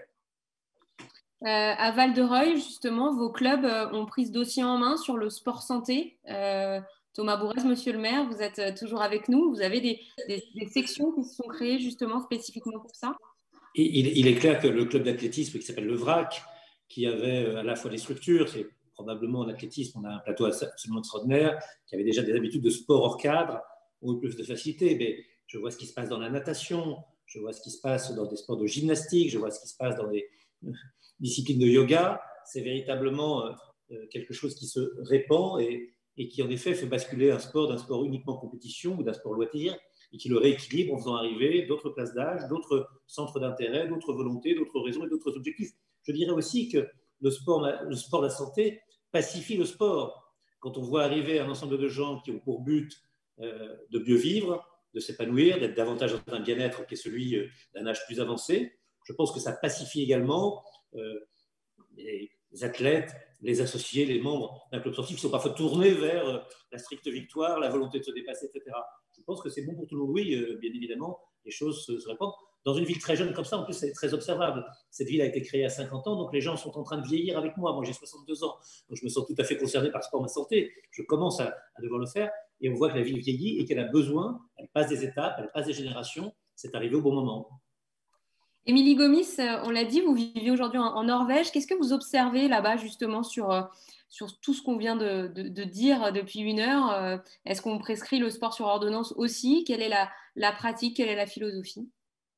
À Val-de-Reuil, justement, vos clubs ont pris ce dossier en main sur le sport santé. Thomas Bourrez, monsieur le maire, vous êtes toujours avec nous. Vous avez des sections qui se sont créées justement spécifiquement pour ça? Il est clair que le club d'athlétisme qui s'appelle le VRAC, qui avait à la fois des structures, c'est probablement en athlétisme, on a un plateau absolument extraordinaire, qui avait déjà des habitudes de sport hors cadre, ont eu plus de facilité. Mais je vois ce qui se passe dans la natation, je vois ce qui se passe dans des sports de gymnastique, je vois ce qui se passe dans des disciplines de yoga. C'est véritablement quelque chose qui se répand et qui en effet fait basculer un sport d'un sport uniquement compétition ou d'un sport loisir et qui le rééquilibre en faisant arriver d'autres classes d'âge, d'autres centres d'intérêt, d'autres volontés, d'autres raisons et d'autres objectifs. Je dirais aussi que le sport de la santé pacifie le sport. Quand on voit arriver un ensemble de gens qui ont pour but de mieux vivre, de s'épanouir, d'être davantage dans un bien-être qui est celui d'un âge plus avancé, je pense que ça pacifie également les athlètes, les associés, les membres d'un club sportif qui sont parfois tournés vers la stricte victoire, la volonté de se dépasser, etc. Je pense que c'est bon pour tout le monde. Oui, bien évidemment, les choses se répandent. Dans une ville très jeune comme ça, en plus, c'est très observable. Cette ville a été créée à 50 ans, donc les gens sont en train de vieillir avec moi. Moi, j'ai 62 ans, donc je me sens tout à fait concerné par le sport ma santé. Je commence à devoir le faire et on voit que la ville vieillit et qu'elle a besoin, elle passe des étapes, elle passe des générations. C'est arrivé au bon moment. Émilie Gomis, on l'a dit, vous vivez aujourd'hui en Norvège. Qu'est-ce que vous observez là-bas justement sur tout ce qu'on vient de dire depuis 1 heure? Est-ce qu'on prescrit le sport sur ordonnance aussi? Quelle est la pratique? Quelle est la philosophie?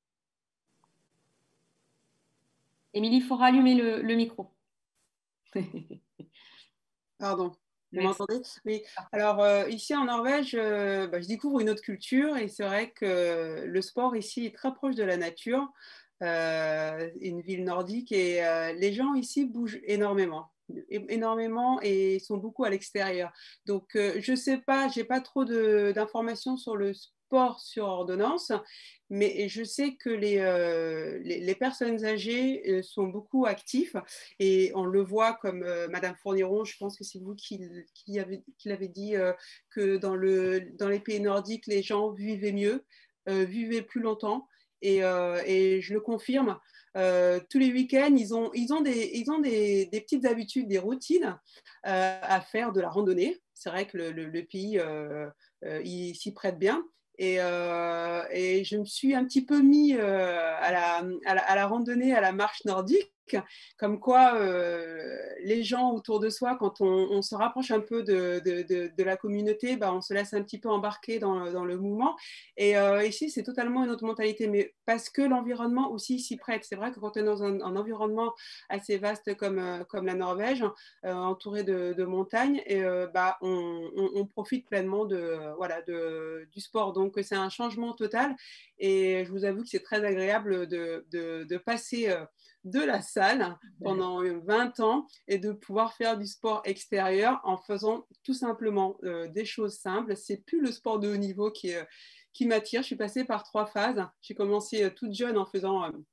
Émilie, il faut rallumer le micro. Pardon. Vous Merci. m'entendez? Oui. Alors, ici en Norvège, je découvre une autre culture et c'est vrai que le sport ici est très proche de la nature, une ville nordique et les gens ici bougent énormément et sont beaucoup à l'extérieur. Donc, je ne sais pas, je n'ai pas trop d'informations sur le sport sur ordonnance, mais je sais que les personnes âgées sont beaucoup actives et on le voit comme Madame Fourniron, je pense que c'est vous qui l'avez dit, que dans les pays nordiques, les gens vivaient mieux, vivaient plus longtemps. Et je le confirme, tous les week-ends, ils ont des petites habitudes, des routines à faire de la randonnée. C'est vrai que le pays il s'y prête bien. Et je me suis un petit peu mis à la randonnée, à la marche nordique, comme quoi les gens autour de soi, quand on se rapproche un peu de la communauté, on se laisse un petit peu embarquer dans le mouvement. Et ici, c'est totalement une autre mentalité, mais parce que l'environnement aussi s'y prête. C'est vrai que quand on est dans un environnement assez vaste comme la Norvège, entouré de montagnes, et, on profite pleinement du sport. Donc, c'est un changement total. Et je vous avoue que c'est très agréable de passer de la salle pendant 20 ans et de pouvoir faire du sport extérieur en faisant tout simplement des choses simples. C'est plus le sport de haut niveau qui m'attire. Je suis passée par 3 phases. J'ai commencé toute jeune en faisant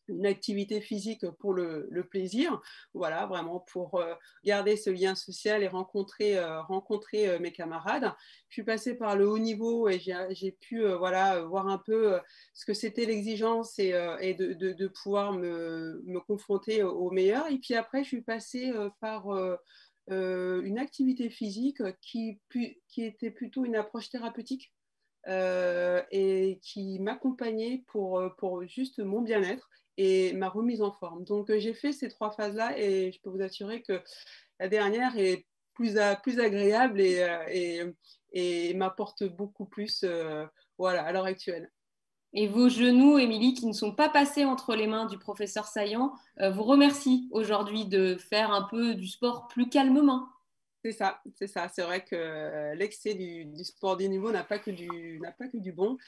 une activité physique pour le plaisir, voilà, vraiment pour garder ce lien social et rencontrer mes camarades. Je suis passée par le haut niveau et j'ai pu voilà, voir un peu ce que c'était l'exigence et de pouvoir me confronter au meilleur. Et puis après, je suis passée par une activité physique qui était plutôt une approche thérapeutique. Et qui m'accompagnait pour juste mon bien-être et ma remise en forme. Donc, j'ai fait ces 3 phases-là et je peux vous assurer que la dernière est plus agréable et m'apporte beaucoup plus voilà, à l'heure actuelle. Et vos genoux, Émilie, qui ne sont pas passés entre les mains du professeur Saillant, vous remercient aujourd'hui de faire un peu du sport plus calmement. C'est ça, c'est ça. C'est vrai que l'excès du sport de niveau n'a pas que du bon.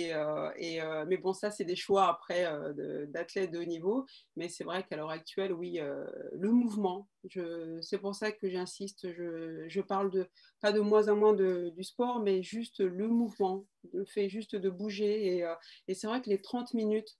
Mais bon, ça, c'est des choix après d'athlètes de haut niveau. Mais c'est vrai qu'à l'heure actuelle, oui, le mouvement, c'est pour ça que j'insiste. Je parle pas de moins en moins du sport, mais juste le mouvement, le fait juste de bouger. Et c'est vrai que les 30 minutes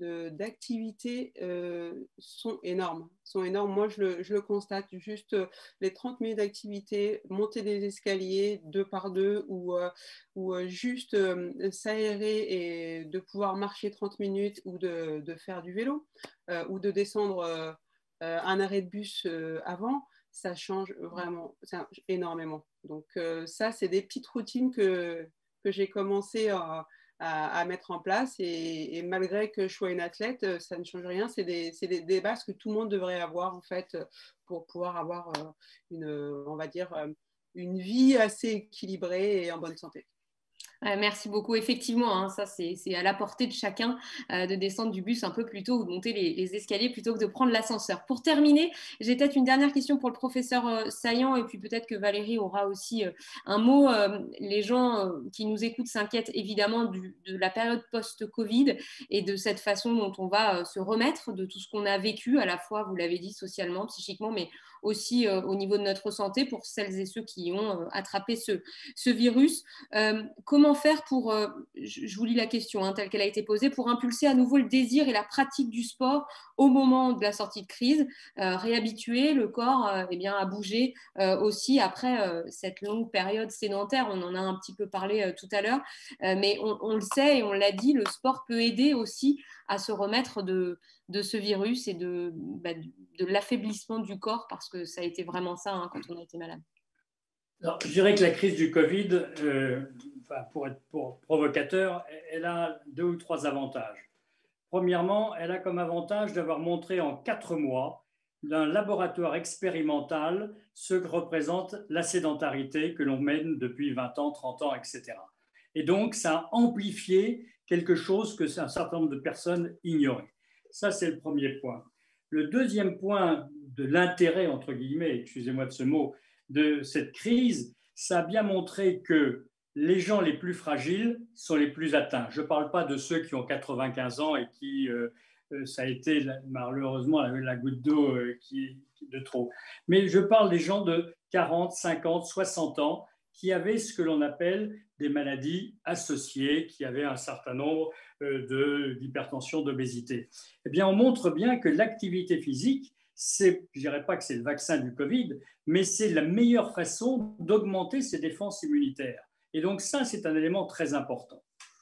d'activité sont énormes. Moi, je le constate. Juste les 30 minutes d'activité, monter des escaliers 2 par 2 ou juste s'aérer et de pouvoir marcher 30 minutes ou de faire du vélo ou de descendre un arrêt de bus avant, ça change vraiment énormément. Donc ça, c'est des petites routines que j'ai commencé à mettre en place et malgré que je sois une athlète, ça ne change rien. C'est des bases que tout le monde devrait avoir en fait pour pouvoir avoir on va dire, une vie assez équilibrée et en bonne santé. Merci beaucoup. Effectivement, hein, ça c'est à la portée de chacun de descendre du bus un peu plus tôt ou de monter les escaliers plutôt que de prendre l'ascenseur. Pour terminer, j'ai peut-être une dernière question pour le professeur Saillant et puis peut-être que Valérie aura aussi un mot. Les gens qui nous écoutent s'inquiètent évidemment de la période post-Covid et de cette façon dont on va se remettre de tout ce qu'on a vécu, à la fois, vous l'avez dit, socialement, psychiquement, mais aussi au niveau de notre santé pour celles et ceux qui ont attrapé ce virus. Comment faire pour, je vous lis la question hein, telle qu'elle a été posée, pour impulser à nouveau le désir et la pratique du sport au moment de la sortie de crise, réhabituer le corps eh bien, à bouger aussi après cette longue période sédentaire. On en a un petit peu parlé tout à l'heure, mais on le sait et on l'a dit, le sport peut aider aussi à se remettre de ce virus et de l'affaiblissement du corps, parce que ça a été vraiment ça hein, quand on a été malade. Alors, je dirais que la crise du Covid, pour être provocateur, elle a 2 ou 3 avantages. Premièrement, elle a comme avantage d'avoir montré en 4 mois d'un laboratoire expérimental ce que représente la sédentarité que l'on mène depuis 20 ans, 30 ans, etc. Et donc, ça a amplifié quelque chose que un certain nombre de personnes ignoraient. Ça, c'est le premier point. Le deuxième point de l'intérêt, entre guillemets, excusez-moi de ce mot, de cette crise, ça a bien montré que les gens les plus fragiles sont les plus atteints. Je ne parle pas de ceux qui ont 95 ans et qui, ça a été malheureusement la goutte d'eau de trop. Mais je parle des gens de 40, 50, 60 ans qui avaient ce que l'on appelle des maladies associées, qui avaient un certain nombre d'hypertension, d'obésité. Eh bien, on montre bien que l'activité physique, je ne dirais pas que c'est le vaccin du Covid, mais c'est la meilleure façon d'augmenter ses défenses immunitaires. Et donc ça, c'est un élément très important.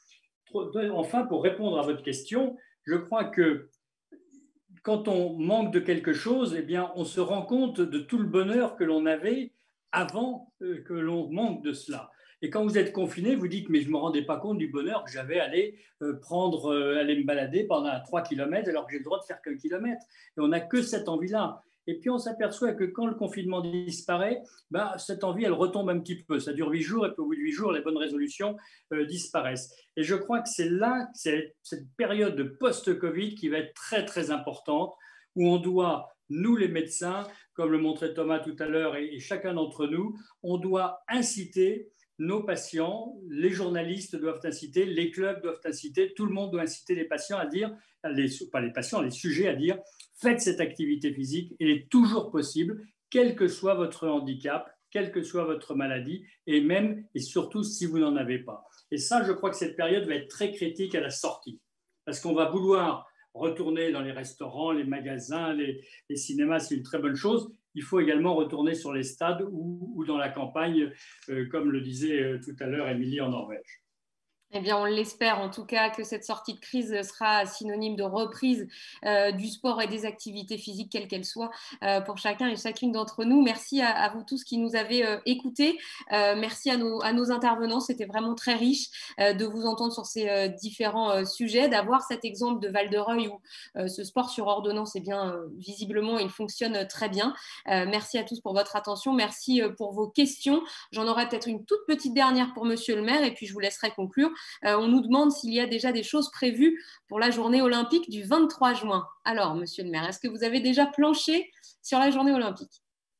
Enfin, pour répondre à votre question, je crois que quand on manque de quelque chose, eh bien, on se rend compte de tout le bonheur que l'on avait avant que l'on manque de cela. Et quand vous êtes confiné, vous dites, mais je ne me rendais pas compte du bonheur que j'avais à aller aller me balader pendant 3 km alors que j'ai le droit de faire qu'un kilomètre. Et on n'a que cette envie-là. Et puis on s'aperçoit que quand le confinement disparaît, cette envie, elle retombe un petit peu. Ça dure 8 jours et puis au bout de 8 jours, les bonnes résolutions disparaissent. Et je crois que c'est là, c'est cette période de post-Covid qui va être très, très importante, où on doit, nous les médecins, comme le montrait Thomas tout à l'heure et chacun d'entre nous, on doit inciter nos patients, les journalistes doivent inciter, les clubs doivent inciter, tout le monde doit inciter les patients à dire, pas les patients, les sujets à dire, faites cette activité physique, elle est toujours possible, quel que soit votre handicap, quelle que soit votre maladie, et même et surtout si vous n'en avez pas. Et ça, je crois que cette période va être très critique à la sortie, parce qu'on va vouloir retourner dans les restaurants, les magasins, les cinémas, c'est une très bonne chose. Il faut également retourner sur les stades ou dans la campagne, comme le disait tout à l'heure Émilie en Norvège. Eh bien, on l'espère en tout cas que cette sortie de crise sera synonyme de reprise du sport et des activités physiques, quelles qu'elles soient, pour chacun et chacune d'entre nous. Merci à vous tous qui nous avez écoutés. Merci à nos intervenants. C'était vraiment très riche de vous entendre sur ces différents sujets, d'avoir cet exemple de Val-de-Reuil où ce sport sur ordonnance, eh bien, visiblement, il fonctionne très bien. Merci à tous pour votre attention. Merci pour vos questions. J'en aurai peut-être une toute petite dernière pour Monsieur le maire et puis je vous laisserai conclure. On nous demande s'il y a déjà des choses prévues pour la journée olympique du 23 juin. Alors, Monsieur le maire, est-ce que vous avez déjà planché sur la journée olympique?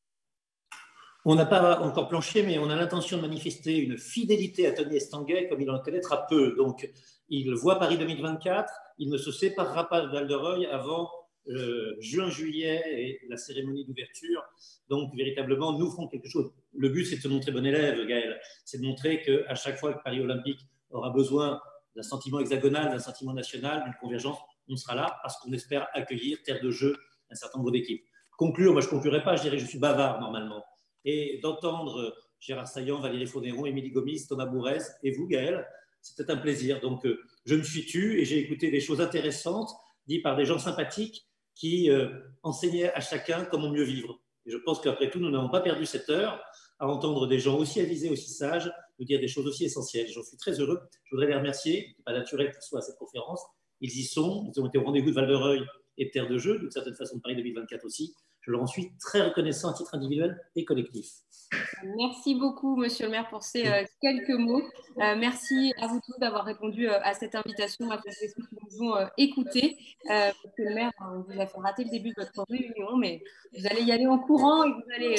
On n'a pas encore planché, mais on a l'intention de manifester une fidélité à Tony Estanguet comme il en connaîtra peu. Donc, il voit Paris 2024, il ne se séparera pas de Val-de-Reuil avant juin-juillet et la cérémonie d'ouverture. Donc, véritablement, nous ferons quelque chose. Le but, c'est de se montrer bon élève, Gaël. C'est de montrer qu'à chaque fois que Paris Olympique aura besoin d'un sentiment hexagonal, d'un sentiment national, d'une convergence, on sera là parce qu'on espère accueillir, terre de jeu, un certain nombre d'équipes. Conclure, moi je ne conclurai pas, je dirais que je suis bavard normalement. Et d'entendre Gérard Saillant, Valérie Faudéron, Émilie Gomis, Thomas Bourrez et vous, Gaël, c'était un plaisir. Donc je me suis tu et j'ai écouté des choses intéressantes dites par des gens sympathiques qui enseignaient à chacun comment mieux vivre. Et je pense qu'après tout, nous n'avons pas perdu cette heure à entendre des gens aussi avisés, aussi sages, nous dire des choses aussi essentielles. J'en suis très heureux. Je voudrais les remercier. Ce n'est pas naturel qu'ils soient à cette conférence. Ils y sont. Ils ont été au rendez-vous de Val-de-Reuil et de Terre de Jeux, d'une certaine façon de Paris 2024 aussi. Je leur en suis très reconnaissant à titre individuel et collectif. Merci beaucoup, Monsieur le maire, pour ces quelques mots. Merci à vous tous d'avoir répondu à cette invitation, à celles et ceux qui nous ont écoutés. Monsieur le maire, on vous a fait rater le début de votre réunion, mais vous allez y aller en courant et vous allez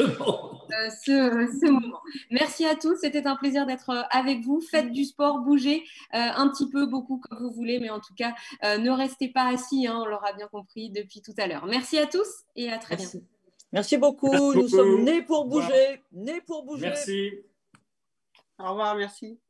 ce moment. Merci à tous, c'était un plaisir d'être avec vous. Faites du sport, bougez un petit peu, beaucoup comme vous voulez, mais en tout cas, ne restez pas assis, hein, on l'aura bien compris depuis tout à l'heure. Merci à tous et à très bientôt. Merci beaucoup. Nous sommes nés pour bouger. Nés pour bouger. Merci. Au revoir, merci.